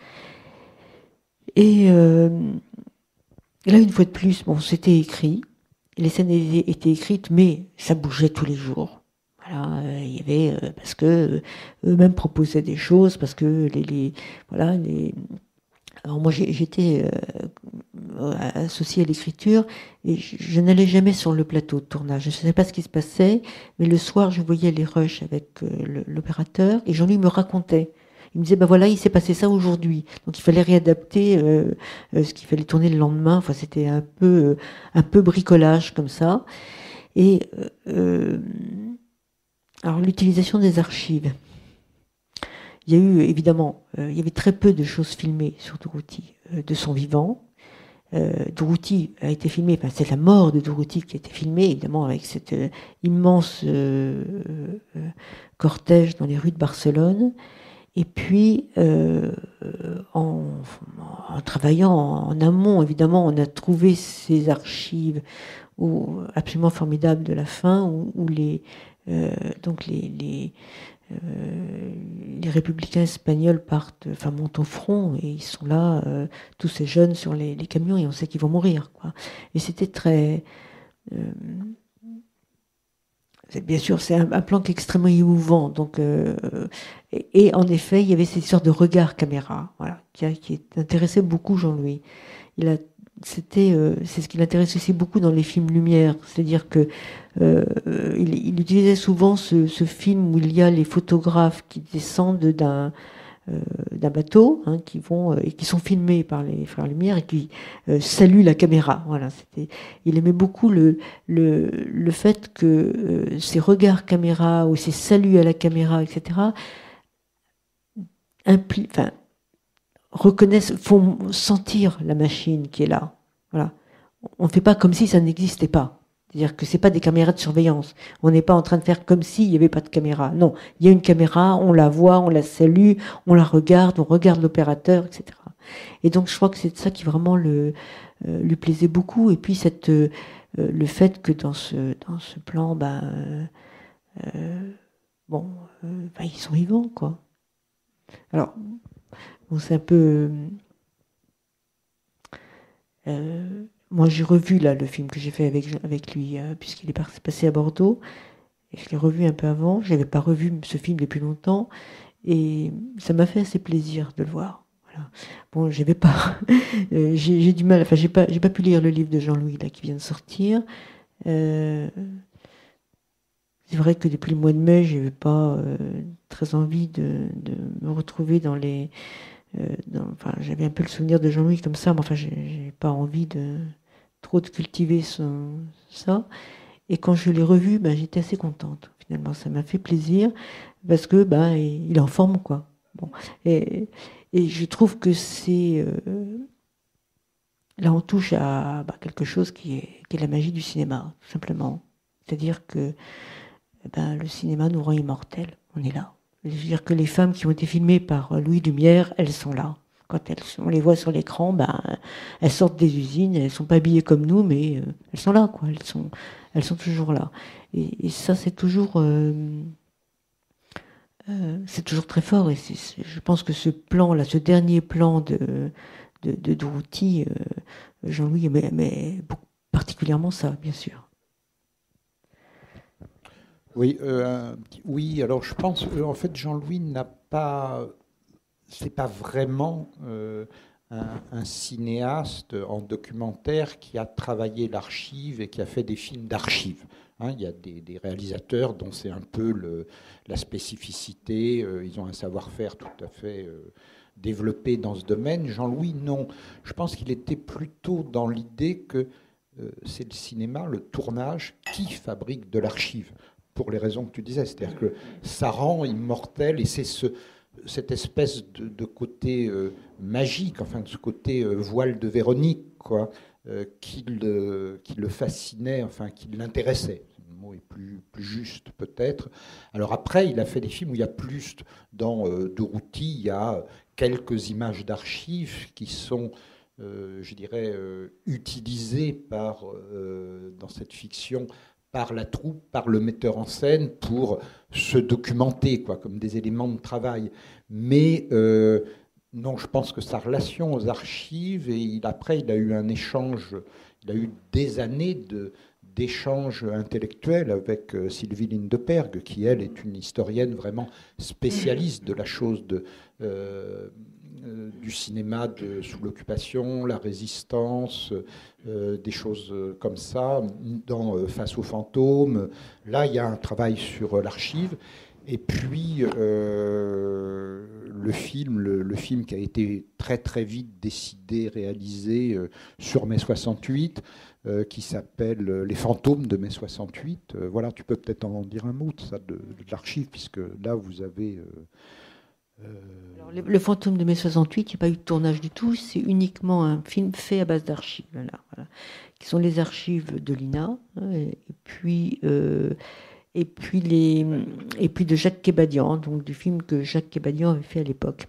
S4: Et euh, Et là, une fois de plus, bon, c'était écrit, les scènes étaient écrites, mais ça bougeait tous les jours. Voilà, euh, il y avait euh, parce que euh, eux-mêmes proposaient des choses, parce que les, les voilà, les. Alors moi, j'ai, j'étais euh, associée à l'écriture et je, je n'allais jamais sur le plateau de tournage. Je ne savais pas ce qui se passait, mais le soir, je voyais les rushs avec euh, le, l'opérateur et Jean-Louis me racontait. Il me disait, ben voilà, il s'est passé ça aujourd'hui. Donc il fallait réadapter euh, euh, ce qu'il fallait tourner le lendemain. Enfin, c'était un peu, euh, un peu bricolage comme ça. Et euh, alors l'utilisation des archives. Il y a eu évidemment, euh, il y avait très peu de choses filmées sur Durruti euh, de son vivant. Euh, Durruti a été filmé, enfin, c'est la mort de Durruti qui a été filmée, évidemment, avec cet euh, immense euh, euh, cortège dans les rues de Barcelone. Et puis, euh, en, en travaillant en amont, évidemment, on a trouvé ces archives où, absolument formidables de la fin, où, où les, euh, donc les, les, euh, les républicains espagnols partent, enfin montent au front et ils sont là, euh, tous ces jeunes sur les, les camions et on sait qu'ils vont mourir, quoi. Et c'était très, euh, c'est, bien sûr, c'est un, un plan qui est extrêmement émouvant. Donc, euh, et, et en effet, il y avait cette histoire de regard caméra, voilà, qui, a, qui intéressait beaucoup Jean-Louis. Il a C'était, euh, c'est ce qui l'intéresse aussi beaucoup dans les films Lumière, c'est-à-dire que euh, il, il utilisait souvent ce, ce film où il y a les photographes qui descendent d'un euh, d'un bateau, hein, qui vont euh, et qui sont filmés par les frères Lumière et qui euh, saluent la caméra. Voilà, c'était. Il aimait beaucoup le le le fait que euh, ces regards caméra ou ces saluts à la caméra, et cetera. Impli- enfin, reconnaissent, font sentir la machine qui est là. Voilà. On ne fait pas comme si ça n'existait pas. C'est-à-dire que c'est pas des caméras de surveillance. On n'est pas en train de faire comme s'il n'y avait pas de caméra. Non, il y a une caméra, on la voit, on la salue, on la regarde, on regarde l'opérateur, et cetera. Et donc je crois que c'est ça qui vraiment le, euh, lui plaisait beaucoup. Et puis cette, euh, le fait que dans ce, dans ce plan, ben, euh, euh, bon, euh, ben, ils sont vivants, quoi. Alors, bon, c'est un peu... Euh, moi, j'ai revu là le film que j'ai fait avec, avec lui, euh, puisqu'il est passé à Bordeaux. Et je l'ai revu un peu avant. Je n'avais pas revu ce film depuis longtemps. Et ça m'a fait assez plaisir de le voir. Voilà. Bon, j'avais pas... euh, j'ai, j'ai du mal... Enfin, j'ai pas, j'ai pas pu lire le livre de Jean-Louis là, qui vient de sortir. Euh, c'est vrai que depuis le mois de mai, je n'avais pas euh, très envie de, de me retrouver dans les... Euh, dans, enfin, j'avais un peu le souvenir de Jean-Louis comme ça, mais enfin, j'ai, j'ai pas envie de trop de cultiver son, ça. Et quand je l'ai revu, ben, j'étais assez contente. Finalement, ça m'a fait plaisir parce que ben, il est en forme, quoi. Bon, et, et je trouve que c'est euh, là, on touche à ben, quelque chose qui est, qui est la magie du cinéma, tout simplement. C'est-à-dire que ben, le cinéma nous rend immortels. On est là. Je veux dire que les femmes qui ont été filmées par Louis Lumière, elles sont là. Quand elles, on les voit sur l'écran, ben, elles sortent des usines, elles ne sont pas habillées comme nous, mais euh, elles sont là, quoi. Elles sont, elles sont toujours là. Et, et ça, c'est toujours, euh, euh, c'est toujours très fort. Et c'est, c'est, je pense que ce plan-là, ce dernier plan de, de, de Durruti, euh, Jean-Louis aimait, aimait particulièrement ça, bien sûr.
S5: Oui, euh, oui. Alors je pense, euh, en fait, Jean-Louis n'a pas, c'est pas vraiment euh, un, un cinéaste en documentaire qui a travaillé l'archive et qui a fait des films d'archives. Hein, il y a des, des réalisateurs dont c'est un peu le, la spécificité. Euh, ils ont un savoir-faire tout à fait euh, développé dans ce domaine. Jean-Louis, non. Je pense qu'il était plutôt dans l'idée que euh, c'est le cinéma, le tournage, qui fabrique de l'archive. Pour les raisons que tu disais, c'est-à-dire que ça rend immortel, et c'est ce, cette espèce de, de côté euh, magique, enfin de ce côté euh, voile de Véronique, quoi, euh, qui, le, qui le fascinait, enfin qui l'intéressait. Le mot est plus, plus juste peut-être. Alors après, il a fait des films où il y a plus, dans euh, Durruti, il y a quelques images d'archives qui sont, euh, je dirais, euh, utilisées par, euh, dans cette fiction, par la troupe, par le metteur en scène, pour se documenter, quoi, comme des éléments de travail. Mais euh, non, je pense que sa relation aux archives, et il, après, il a eu un échange, il a eu des années de, d'échanges intellectuels avec euh, Sylvie Lindeperg, qui, elle, est une historienne vraiment spécialiste de la chose de... Euh, Euh, du cinéma de, sous l'occupation, la résistance, euh, des choses comme ça, dans euh, Face aux fantômes. Là, il y a un travail sur euh, l'archive. Et puis, euh, le film, le, le film qui a été très très vite décidé, réalisé euh, sur mai soixante-huit, euh, qui s'appelle Les fantômes de mai soixante-huit. Euh, voilà, tu peux peut-être en dire un mot de ça, de, de l'archive, puisque là, vous avez... Euh,
S4: Alors, le, le fantôme de mai soixante-huit, il n'y a pas eu de tournage du tout, c'est uniquement un film fait à base d'archives, voilà, voilà, qui sont les archives de l'I N A, hein, et, et, puis, euh, et, puis les, et puis de Jacques Kébadian, donc du film que Jacques Kébadian avait fait à l'époque.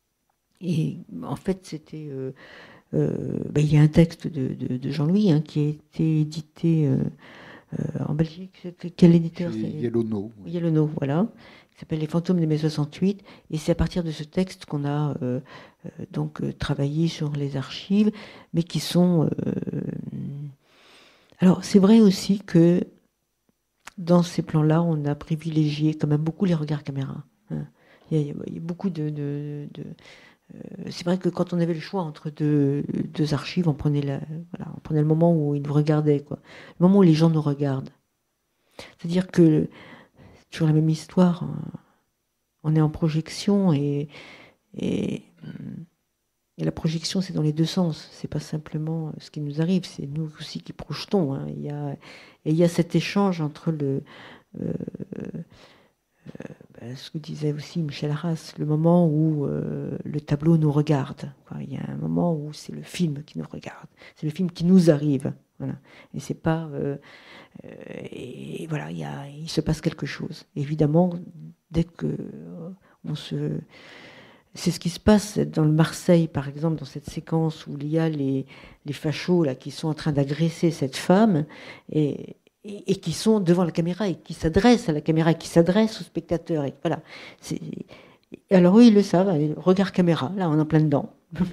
S4: Et en fait, c'était... Euh, euh, ben, il y a un texte de, de, de Jean-Louis hein, qui a été édité euh, euh, en Belgique. Quel éditeur?
S5: C'est Yellowknow.
S4: Yellowknow, voilà, qui s'appelle Les fantômes de mai soixante-huit, et c'est à partir de ce texte qu'on a euh, euh, donc euh, travaillé sur les archives, mais qui sont... Euh, alors, c'est vrai aussi que dans ces plans-là, on a privilégié quand même beaucoup les regards caméra. Hein. Il, y a, il y a beaucoup de... de, de euh, c'est vrai que quand on avait le choix entre deux, deux archives, on prenait, la, voilà, on prenait le moment où ils nous regardaient, quoi. Le moment où les gens nous regardent. C'est-à-dire que c'est toujours la même histoire. Hein. On est en projection et, et, et la projection, c'est dans les deux sens. C'est pas simplement ce qui nous arrive, c'est nous aussi qui projetons. Hein. Il y a, et il y a cet échange entre le... Euh, euh, ben, ce que disait aussi Michel Arras, le moment où euh, le tableau nous regarde. Quoi. Il y a un moment où c'est le film qui nous regarde. C'est le film qui nous arrive. Voilà. Et c'est pas... Euh, euh, et voilà, il, y a, il se passe quelque chose. Évidemment, dès que euh, on se... C'est ce qui se passe dans le Marseille, par exemple, dans cette séquence où il y a les, les fachos là, qui sont en train d'agresser cette femme et, et, et qui sont devant la caméra et qui s'adressent à la caméra et qui s'adressent aux spectateurs. Et voilà. C'est... Alors eux, ils le savent, regard caméra, là, on est en plein dedans.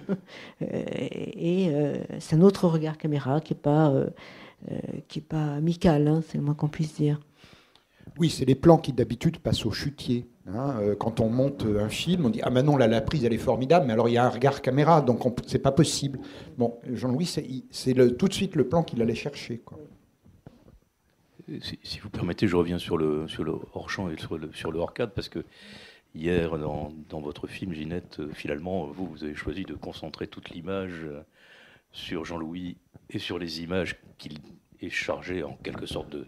S4: et euh, c'est un autre regard caméra qui n'est pas, euh, euh, qui est pas amical, hein, c'est le moins qu'on puisse dire.
S5: Oui, c'est les plans qui d'habitude passent au chutier. Hein. Quand on monte un film, on dit « Ah ben non, là, la prise, elle est formidable, mais alors il y a un regard caméra, donc on, c'est pas possible. » Bon, Jean-Louis, c'est, c'est le, tout de suite le plan qu'il allait chercher, quoi.
S2: Si, si vous permettez, je reviens sur le, sur le hors-champ et sur le, sur le hors-cadre, parce que hier, dans, dans votre film, Ginette, finalement, vous, vous avez choisi de concentrer toute l'image sur Jean-Louis et sur les images qu'il est chargé, en quelque sorte, de,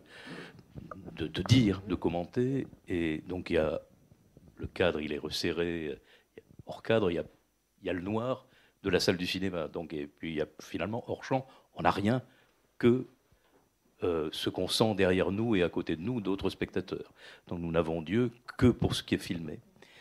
S2: de, de dire, de commenter. Et donc, il y a le cadre, il est resserré. Hors cadre, il y a, il y a le noir de la salle du cinéma. Donc, et puis, il y a finalement, hors-champ, on n'a rien que euh, ce qu'on sent derrière nous et à côté de nous d'autres spectateurs. Donc, nous n'avons Dieu que pour ce qui est filmé.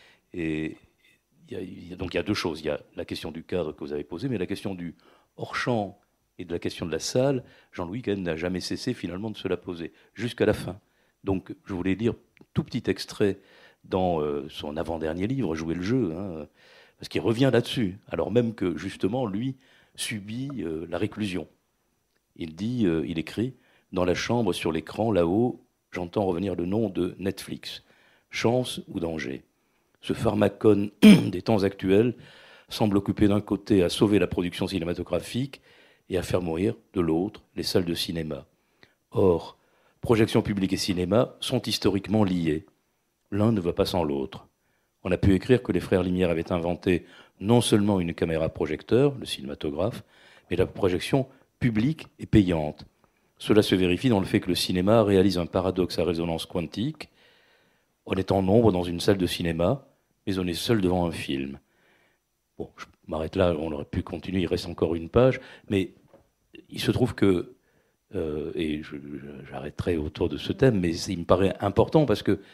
S2: Et il y a, il y a, donc il y a deux choses. Il y a la question du cadre que vous avez posé, mais la question du hors-champ et de la question de la salle, Jean-Louis quand même n'a jamais cessé finalement de se la poser, jusqu'à la fin. Donc je voulais lire tout petit extrait dans euh, son avant-dernier livre, Jouer le jeu, hein, parce qu'il revient là-dessus, alors même que justement lui subit euh, la réclusion. Il dit, euh, il écrit, « Dans la chambre, sur l'écran, là-haut, j'entends revenir le nom de Netflix. Chance ou danger ? Ce pharmacone des temps actuels semble occupé d'un côté à sauver la production cinématographique et à faire mourir de l'autre les salles de cinéma. Or, projection publique et cinéma sont historiquement liés. L'un ne va pas sans l'autre. On a pu écrire que les frères Lumière avaient inventé non seulement une caméra projecteur, le cinématographe, mais la projection publique et payante. Cela se vérifie dans le fait que le cinéma réalise un paradoxe à résonance quantique. On est en nombre dans une salle de cinéma, mais on est seul devant un film. Bon, je m'arrête là, on aurait pu continuer, il reste encore une page, mais il se trouve que, euh, et je, je, j'arrêterai autour de ce thème, mais il me paraît important parce que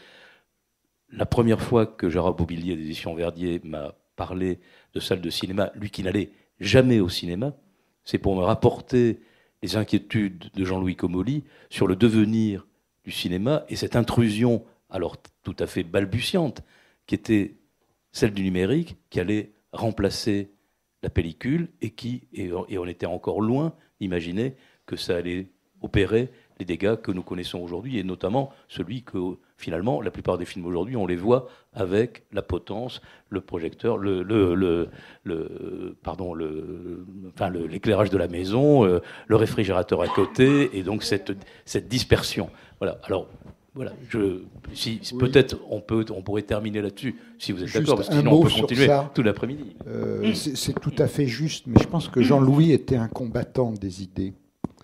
S2: la première fois que Gérard Beaubillier d'édition Verdier m'a parlé de salle de cinéma, lui qui n'allait jamais au cinéma, c'est pour me rapporter les inquiétudes de Jean-Louis Comolli sur le devenir du cinéma et cette intrusion, alors tout à fait balbutiante, qui était celle du numérique, qui allait remplacer la pellicule et qui, et on était encore loin d'imaginer que ça allait opérer les dégâts que nous connaissons aujourd'hui, et notamment celui que, finalement, la plupart des films aujourd'hui, on les voit avec la potence, le projecteur, le, le, le, le pardon, le, enfin, le, l'éclairage de la maison, euh, le réfrigérateur à côté, et donc cette, cette dispersion. Voilà. Alors, voilà. Je, si, oui. Peut-être on peut, on pourrait terminer là-dessus, si vous êtes juste d'accord, parce que sinon on peut continuer ça. Tout l'après-midi.
S5: Euh, c'est, c'est tout à fait juste, mais je pense que Jean-Louis était un combattant des idées.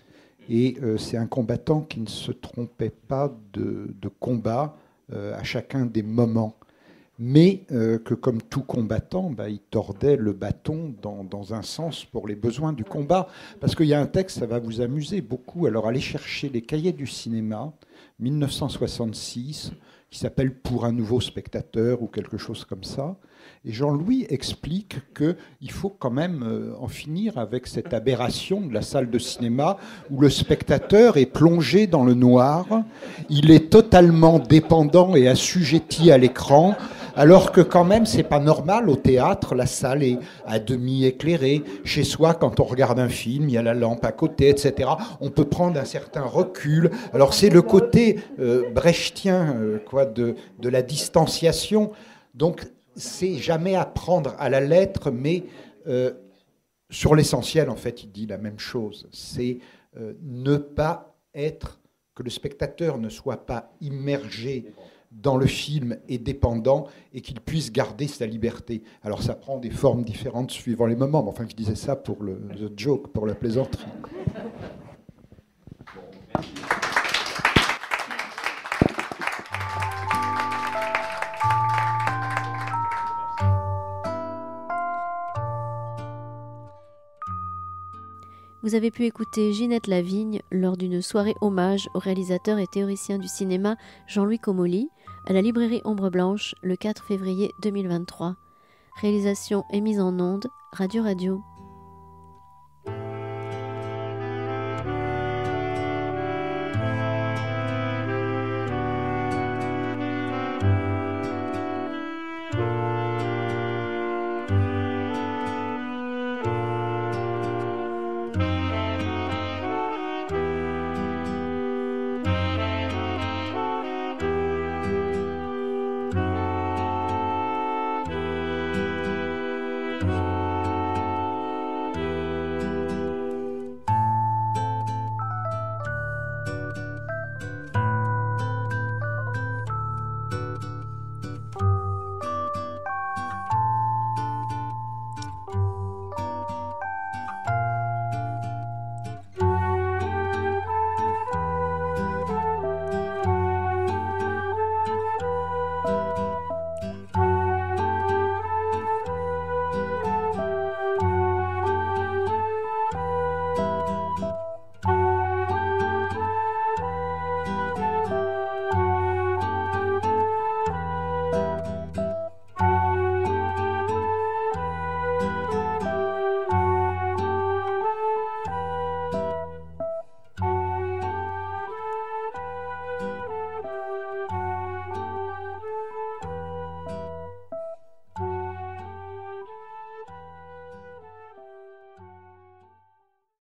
S5: Et euh, c'est un combattant qui ne se trompait pas de, de combat euh, à chacun des moments. Mais euh, que comme tout combattant, bah, il tordait le bâton dans, dans un sens pour les besoins du combat. Parce qu'il y a un texte, ça va vous amuser beaucoup. Alors allez chercher les cahiers du cinéma, mille neuf cent soixante-six, qui s'appelle « Pour un nouveau spectateur » ou quelque chose comme ça. Et Jean-Louis explique qu'il faut quand même en finir avec cette aberration de la salle de cinéma où le spectateur est plongé dans le noir, il est totalement dépendant et assujetti à l'écran, alors que quand même c'est pas normal au théâtre, la salle est à demi éclairée. Chez soi, quand on regarde un film, il y a la lampe à côté, et cetera. On peut prendre un certain recul. Alors c'est le côté euh, brechtien euh, quoi, de, de la distanciation. Donc c'est jamais à prendre à la lettre, mais euh, sur l'essentiel, en fait, il dit la même chose. C'est euh, ne pas être, que le spectateur ne soit pas immergé dans le film et dépendant, et qu'il puisse garder sa liberté. Alors ça prend des formes différentes suivant les moments, mais enfin je disais ça pour le the joke, pour la plaisanterie.
S1: Vous avez pu écouter Ginette Lavigne lors d'une soirée hommage au réalisateur et théoricien du cinéma Jean-Louis Comolli à la librairie Ombre Blanche le quatre février deux mille vingt-trois. Réalisation et mise en onde, Radio Radio.